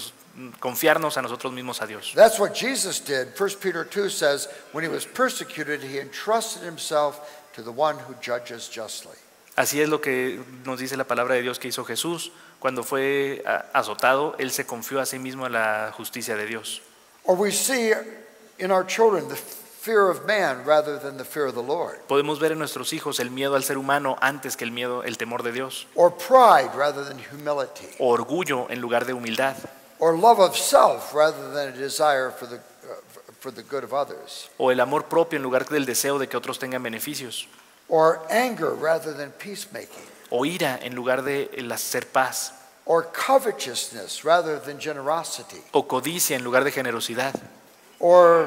a nosotros mismos a Dios. That's what Jesus did. 1 Peter 2 says, when he was persecuted, he entrusted himself to the one who judges justly. Así es lo que nos dice la palabra de Dios que hizo Jesús. Cuando fue azotado, Él se confió a sí mismo en la justicia de Dios. Or we see in our children the fear of man rather than the fear of the Lord. Podemos ver en nuestros hijos el miedo al ser humano antes que el temor de Dios. Or pride rather than humility. O orgullo en lugar de humildad. Or love of self rather than a desire for the good of others. O el amor propio en lugar del deseo de que otros tengan beneficios. Or anger rather than peacemaking. O ira en lugar de el hacer paz. Or covetousness rather than generosity. O codicia en lugar de generosidad. Or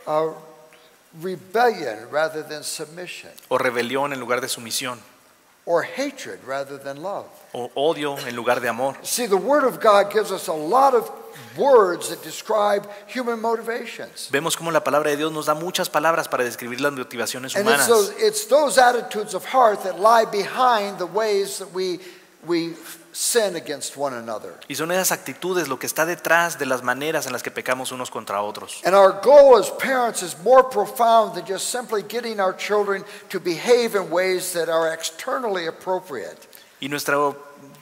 rebellion rather than submission. O rebelión en lugar de sumisión. Or hatred rather than love. O odio en lugar de amor. See, the Word of God gives us a lot of words that describe human motivations. Vemos cómo la palabra de Dios nos da muchas palabras para describir las motivaciones And humanas. it's those attitudes of heart that lie behind the ways that we sin against one another. Y son esas actitudes lo que está detrás de las maneras en las que pecamos unos contra otros. And our goal as parents is more profound than just simply getting our children to behave in ways that are externally appropriate. Y nuestro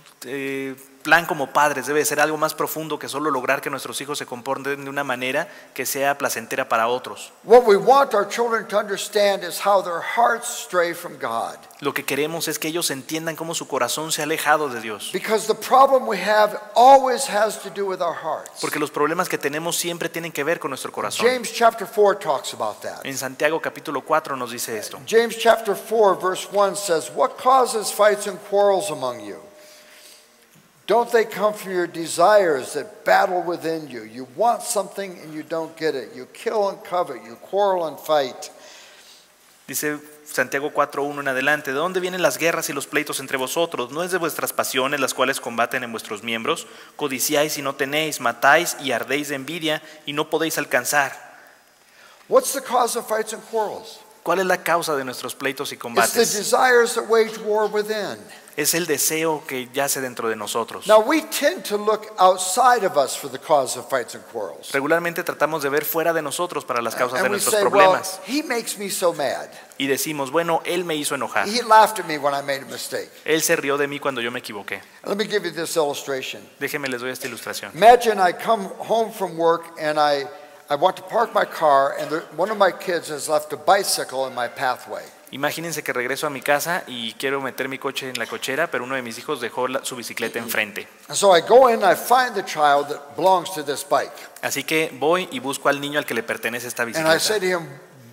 plan como padres debe ser algo más profundo que solo lograr que nuestros hijos se comporten de una manera que sea placentera para otros. What we want our children to understand is how their hearts stray from God. Lo que queremos es que ellos entiendan cómo su corazón se ha alejado de Dios. Because the problem we have always has to do with our hearts. Porque los problemas que tenemos siempre tienen que ver con nuestro corazón. James chapter 4 talks about that. En Santiago capítulo 4 nos dice esto. James chapter 4 verse 1 says, "What causes fights and quarrels among you? Don't they come from your desires that battle within you? You want something and you don't get it. You kill and covet, you quarrel and fight." Dice Santiago 4:1 en adelante: ¿de dónde vienen las guerras y los pleitos entre vosotros? ¿No es de vuestras pasiones las cuales combaten en vuestros miembros? Codiciáis y no tenéis, matáis y ardéis de envidia y no podéis alcanzar. What's the cause of fights and quarrels? ¿Cuál es la causa de nuestros pleitos y It's the combates? desires that wage war within. Es el deseo que yace dentro de nosotros. Now, we tend to look outside of us for the cause of fights and quarrels. Regularmente tratamos de ver fuera de nosotros para las causas de And we nuestros say, well, problemas. he makes me so mad. Y decimos, bueno, él me hizo enojar. He laughed at me when I made a mistake. Él se rió de mí cuando yo me equivoqué. Let me give you this illustration. Déjenme les doy esta ilustración. Imagine I come home from work and I want to park my car and one of my kids has left a bicycle in my pathway. Imagínense que regreso a mi casa y quiero meter mi coche en la cochera, pero uno de mis hijos dejó su bicicleta enfrente. And so I go in and I find the child that belongs to this bike. Así que voy y busco al niño al que le pertenece esta And I say bicicleta. to him,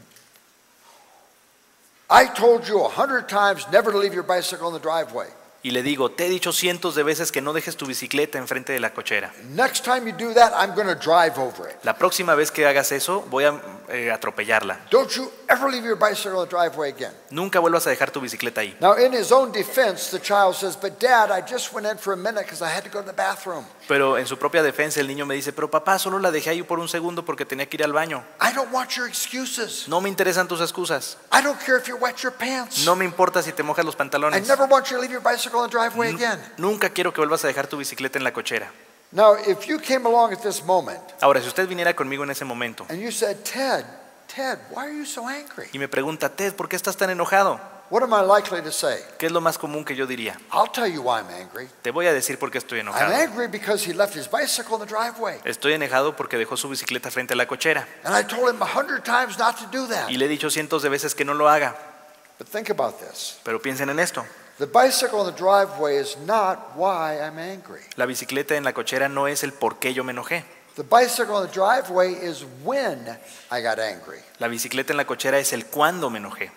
I told you 100 times never to leave your bicycle in the driveway. Y le digo, te he dicho cientos de veces que no dejes tu bicicleta enfrente de la cochera. Next time you do that, I'm going to drive over it. La próxima vez que hagas eso, voy a atropellarla. Don't you ever leave your bicycle in the driveway again. Nunca vuelvas a dejar tu bicicleta ahí. Now, in his own defense, the child says, but Dad, I just went in for a minute because I had to go to the bathroom. Pero en su propia defensa el niño me dice, pero papá, solo la dejé ahí por un segundo porque tenía que ir al baño. I don't want your excuses. No me interesan tus excusas. I don't care if you wet your pants. No me importa si te mojas los I pantalones. never want you to leave your bicycle in the driveway again. Nunca quiero que vuelvas a dejar tu bicicleta en la cochera. Now, if you came along at this moment Ahora, si usted viniera conmigo en ese momento and you said, Ted, why are you so angry? y me pregunta, Ted, ¿por qué estás tan enojado? What am I likely to say? ¿Qué es lo más común que yo diría? I'll tell you why I'm angry. Te voy a decir por qué estoy I'm enojado. angry because he left his bicycle in the driveway. Estoy enojado porque dejó su bicicleta frente a la cochera. And I told him 100 times not to do that. Y le he dicho cientos de veces que no lo haga. But think about this. Pero piensen en esto. The bicycle in the driveway is not why I'm angry. La bicicleta en la cochera no es el por qué yo me enojé. The bicycle in the driveway is when I got angry. La bicicleta en la cochera es el cuándo me enojé.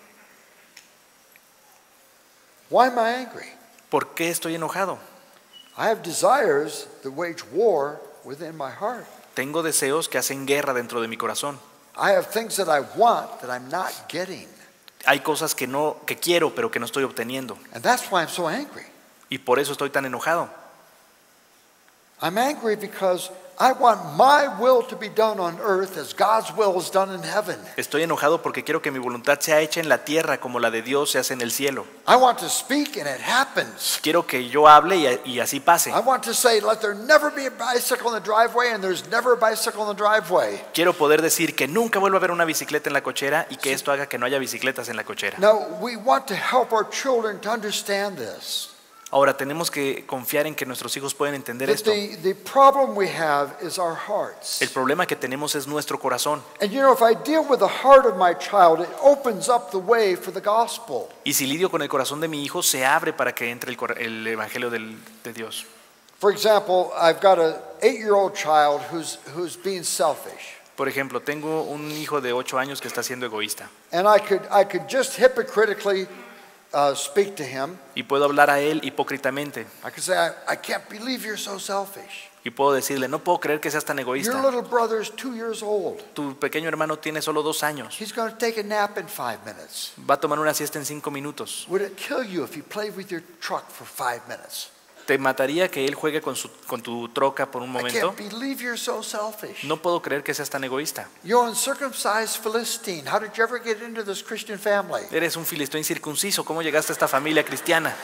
Why am I angry? ¿Por qué estoy enojado? I have desires that wage war within my heart. Tengo deseos que hacen guerra dentro de mi corazón. I have things that I want that I'm not getting. Hay cosas que quiero pero que no estoy obteniendo. And that's why I'm so angry. Y por eso estoy tan enojado. I'm angry because I want my will to be done on earth as God's will is done in heaven. Estoy enojado porque quiero que mi voluntad sea hecha en la tierra como la de Dios se hace en el cielo. I want to speak and it happens. Quiero que yo hable y así pase. I want to say, let there never be a bicycle in the driveway, and there's never a bicycle in the driveway. Quiero poder decir que nunca vuelva a haber una bicicleta en la cochera y que esto haga que no haya bicicletas en la cochera. Now, we want to help our children to understand this. Ahora tenemos que confiar en que nuestros hijos pueden entender That esto. the problem we have is our hearts. El problema que tenemos es nuestro corazón. And you know, if I deal with the heart of my child, it opens up the way for the gospel. Y si lidio con el corazón de mi hijo, se abre para que entre el evangelio de Dios. For example, I've got an 8-year-old child who's being selfish. Por ejemplo, tengo un hijo de 8 años que está siendo egoísta. And I could just hypocritically speak to him. Y puedo hablar a él hipócritamente. I could say, I can't believe you're so selfish. Y puedo decirle, no puedo creer que seas tan Your egoísta. little brother is 2 years old. Tu pequeño hermano tiene solo 2 años. He's going to take a nap in 5 minutes. Va a tomar una siesta en 5 minutos. Would it kill you if you played with your truck for 5 minutes? ¿Te mataría que él juegue con tu troca por un I momento? can't believe you're so selfish. No puedo creer que seas tan egoísta. You're uncircumcised Philistine. How did you ever get into this Christian family? Eres un filisteo incircunciso. ¿Cómo llegaste a esta familia cristiana?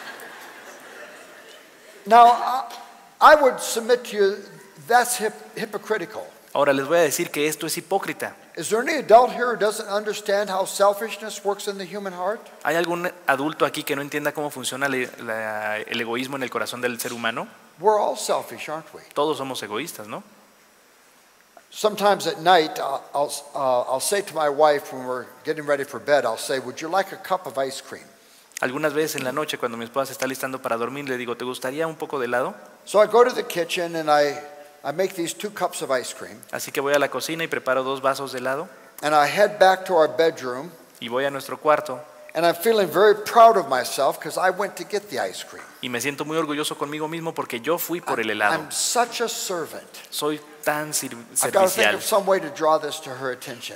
Now, I would submit to you that's hypocritical. Ahora les voy a decir que esto es hipócrita. Is there any adult here who doesn't understand how selfishness works in the human heart? ¿Hay algún adulto aquí que no entienda cómo funciona el egoísmo en el corazón del ser humano? We're all selfish, aren't we? Todos somos egoístas, ¿no? Sometimes at night, I'll say to my wife when we're getting ready for bed, I'll say, would you like a cup of ice cream? Algunas veces en la noche cuando mi esposa se está listando para dormir le digo, ¿te gustaría un poco de helado? So I go to the kitchen and I make these 2 cups of ice cream. Así que voy a la cocina y preparo 2 vasos de helado And I head back to our bedroom. y voy a nuestro cuarto And I'm feeling very proud of myself because I went to get the ice cream. y me siento muy orgulloso conmigo mismo porque yo fui por el helado. I'm such a servant. Soy tan I've got to think servicial. of some way to draw this to her attention.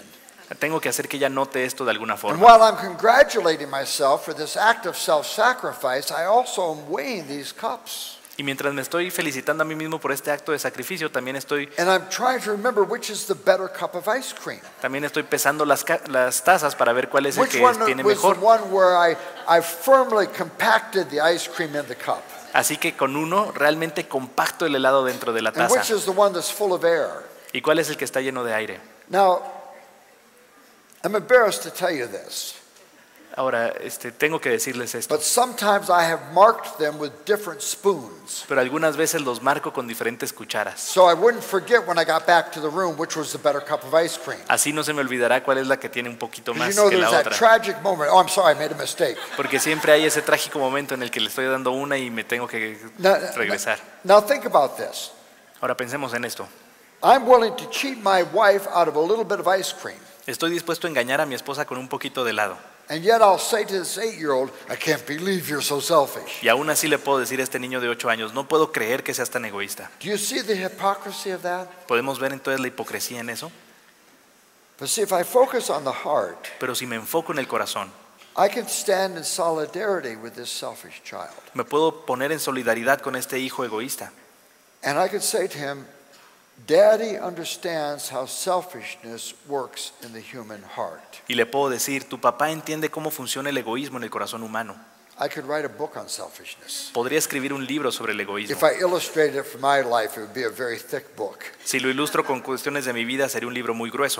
Tengo que hacer que ella note esto de alguna And forma. while I'm congratulating myself for this act of self-sacrifice, I also am weighing these cups. Y mientras me estoy felicitando a mí mismo por este acto de sacrificio, también estoy And I'm trying to remember which is the better cup of ice cream. pesando las tazas para ver cuál es el Which que one tiene was the mejor. one where I firmly compacted the ice cream in the cup? Así que con uno realmente compacto el helado dentro de la And which taza. is the one that's full of air? ¿Y cuál es el que está lleno de aire? Now, I'm embarrassed to tell you this, Ahora, tengo que decirles esto. but sometimes I have marked them with different spoons. Pero algunas veces los marco con diferentes cucharas. So I wouldn't forget when I got back to the room which was the better cup of ice cream. Así no se me olvidará cuál es la que tiene un poquito Because más you know que la there's that otra. tragic moment. Oh, I'm sorry, I made a mistake. Porque siempre hay ese trágico momento en el que le estoy dando una y me tengo que regresar. Now think about this. Ahora pensemos en esto. I'm willing to cheat my wife out of a little bit of ice cream. Estoy dispuesto a engañar a mi esposa con un poquito de helado. And yet I'll say to this 8-year-old, I can't believe you're so selfish. Y aún así le puedo decir a este niño de 8 años, no puedo creer que seas tan egoísta. Do you see the hypocrisy of that? ¿Podemos ver entonces la hipocresía en eso? But see, if I focus on the heart, Pero si me enfoco en el corazón, I can stand in solidarity with this selfish child. me puedo poner en solidaridad con este hijo egoísta. And I can say to him, Daddy understands how selfishness works in the human heart. Y le puedo decir, tu papá entiende cómo funciona el egoísmo en el corazón humano. I could write a book on selfishness. Podría escribir un libro sobre el egoísmo. If I illustrated it from my life, it would be a very thick book. Si lo ilustro con cuestiones de mi vida, sería un libro muy grueso.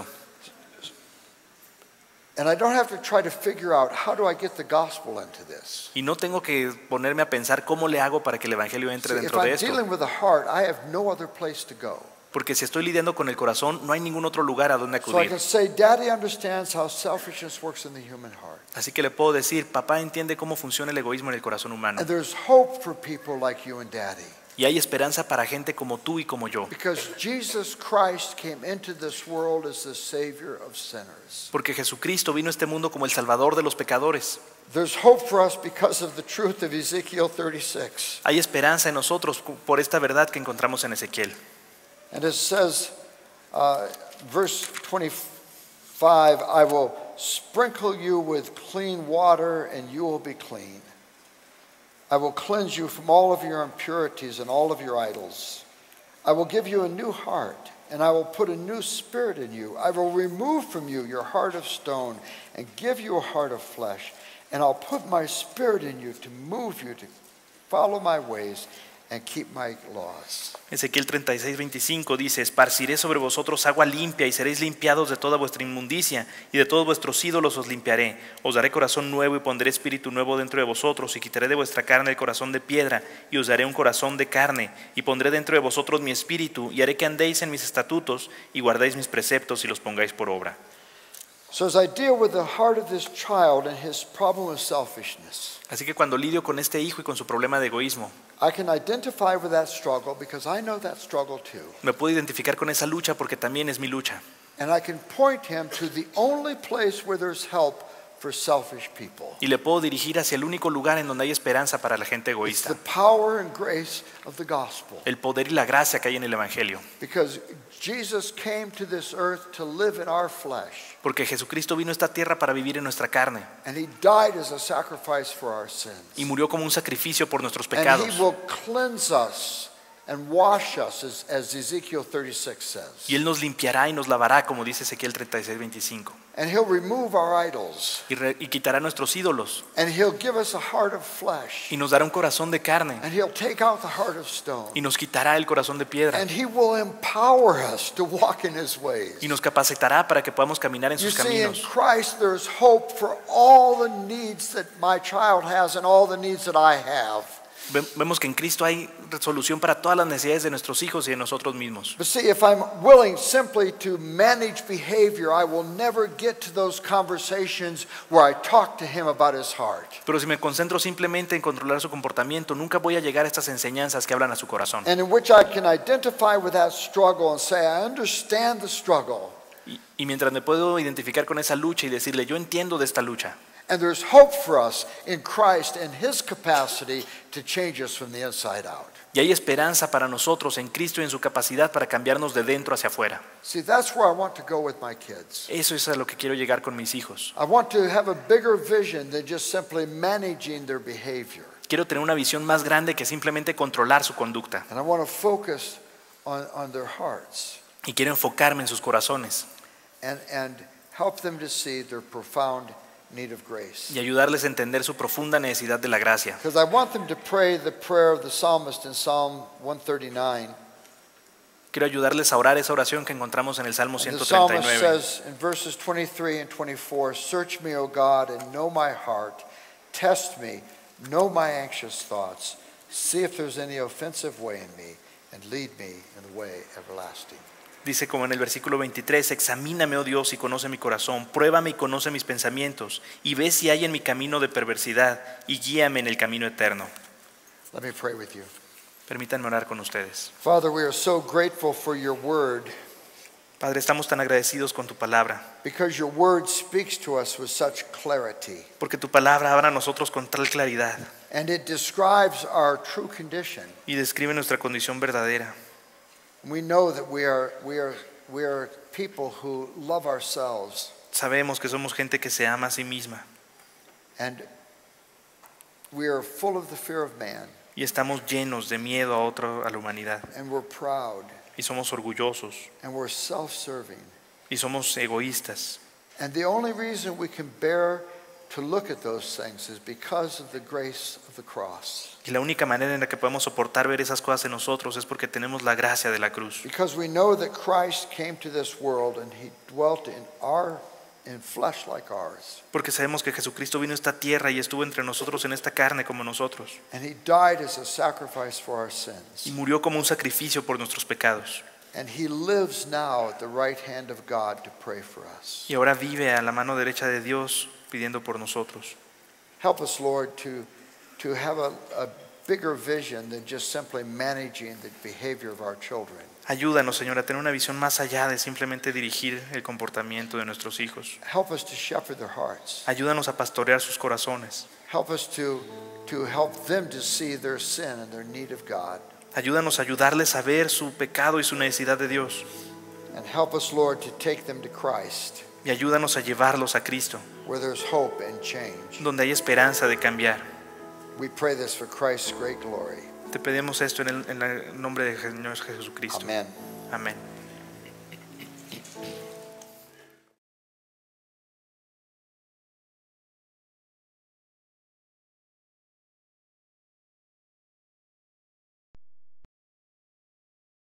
And I don't have to try to figure out how do I get the gospel into this. Y no tengo que ponerme a pensar cómo le hago para que el evangelio entre See, if dentro de I'm esto. dealing with the heart, I have no other place to go. Porque si estoy lidiando con el corazón, no hay ningún otro lugar a donde So I can acudir. say, Daddy understands how selfishness works in the human heart. Así que le puedo decir, papá entiende cómo funciona el egoísmo en el corazón humano. And there's hope for people like you and Daddy. Y hay esperanza para gente como tú y como yo. Because Jesus Christ came into this world as the Savior of sinners. Porque Jesucristo vino a este mundo como el Salvador de los pecadores. There's hope for us because of the truth of Ezekiel 36. Hay esperanza en nosotros por esta verdad que encontramos en Ezequiel. And it says, verse 25, I will sprinkle you with clean water and you will be clean. I will cleanse you from all of your impurities and all of your idols. I will give you a new heart, and I will put a new spirit in you. I will remove from you your heart of stone and give you a heart of flesh. And I'll put my spirit in you to move you to follow my ways and keep my laws. Ezequiel 36:25 dice, esparciré sobre vosotros agua limpia y seréis limpiados de toda vuestra inmundicia y de todos vuestros ídolos os limpiaré. Os daré corazón nuevo y pondré espíritu nuevo dentro de vosotros y quitaré de vuestra carne el corazón de piedra y os daré un corazón de carne y pondré dentro de vosotros mi espíritu y haré que andéis en mis estatutos y guardéis mis preceptos y los pongáis por obra. So as I deal with the heart of this child and his problem of selfishness, Así que cuando lidio con este hijo y con su problema de egoísmo, I can identify with that struggle because I know that struggle too. me puedo identificar con esa lucha porque también es mi lucha. And I can point him to the only place where there's help for selfish people. Y le puedo dirigir hacia el único lugar en donde hay esperanza para la gente It's egoísta. the power and grace of the gospel. El poder y la gracia que hay en el Evangelio. Because Jesus came to this earth to live in our flesh. Porque Jesucristo vino a esta tierra para vivir en nuestra carne And he died as a sacrifice for our sins. y murió como un sacrificio por nuestros And he pecados. will cleanse us and wash us, as Ezekiel 36 says. Y Él nos limpiará y nos lavará, como dice Ezequiel 36:25. And he'll remove our idols. Y quitará nuestros ídolos And he'll give us a heart of flesh. y nos dará un corazón de carne And he'll take out the heart of stone. y nos quitará el corazón de piedra And he will empower us to walk in his ways. y nos capacitará para que podamos caminar en You sus see, in caminos. Christ there's hope for all the needs that my child has and all the needs that I have. Vemos que en Cristo hay solución para todas las necesidades de nuestros hijos y de nosotros mismos. But see, if I'm willing simply to manage behavior, I will never get to those conversations where I talk to him about his heart. Pero si me concentro simplemente en controlar su comportamiento, nunca voy a llegar a estas enseñanzas que hablan a su corazón. And in which I can identify with that struggle and say, I understand the struggle. Y mientras me puedo identificar con esa lucha y decirle, yo entiendo de esta lucha, And there's hope for us in Christ and His capacity to change us from the inside out. Y hay esperanza para nosotros en Cristo y en su capacidad para cambiarnos de dentro hacia afuera. See, that's where I want to go with my kids. Eso es a lo que quiero llegar con mis hijos. I want to have a bigger vision than just simply managing their behavior. Quiero tener una visión más grande que simplemente controlar su conducta. And I want to focus on their hearts Y quiero enfocarme en sus corazones and help them to see their profound need of grace. y ayudarles a entender su profunda necesidad de la gracia. Because I want them to pray the prayer of the psalmist in Psalm 139. Quiero ayudarles a orar esa oración que encontramos en el Salmo And the psalmist 139. says in verses 23 and 24, "Search me, O God, and know my heart. Test me, know my anxious thoughts. See if there's any offensive way in me, and lead me in the way everlasting." Dice como en el versículo 23, examíname, oh Dios, y conoce mi corazón, pruébame y conoce mis pensamientos, y ve si hay en mi camino de perversidad, y guíame en el camino eterno. Let me pray with you. Permítanme orar con ustedes. Father, we are so grateful for your word, Padre, estamos tan agradecidos con tu palabra, because your word speaks to us with such clarity, porque tu palabra habla a nosotros con tal claridad and it describes our true condition. y describe nuestra condición verdadera. We know that we are people who love ourselves, Sabemos que somos gente que se ama a sí misma and we are full of the fear of man, y estamos llenos de miedo a la humanidad, and we're proud, y somos orgullosos and we're self-serving. y somos egoístas. And the only reason we can bear to look at those things is because of the grace of the cross. Y la única manera en la que podemos soportar ver esas cosas en nosotros es porque tenemos la gracia de la cruz. Because we know that Christ came to this world and He dwelt in flesh like ours. Porque sabemos que Jesucristo vino a esta tierra y estuvo entre nosotros en esta carne como nosotros. And He died as a sacrifice for our Y sins. murió como un sacrificio por nuestros pecados. And He lives now at the right hand of God to pray for us. Y ahora vive a la mano derecha de Dios pidiendo por nosotros. Help us, Lord, to have a bigger vision than just simply managing the behavior of our children. Ayúdanos, Señor, a tener una visión más allá de simplemente dirigir el comportamiento de nuestros hijos. Help us to shepherd their hearts. Ayúdanos a pastorear sus corazones. Help us to help them to see their sin and their need of God. Ayúdanos a ayudarles a ver su pecado y su necesidad de Dios. And help us, Lord, to take them to Christ, Y ayúdanos a llevarlos a Cristo, where there's hope and change. donde hay esperanza de cambiar. We pray this for Christ's great glory. Te pedimos esto en el nombre de Señor Jesucristo. Amen. Amén.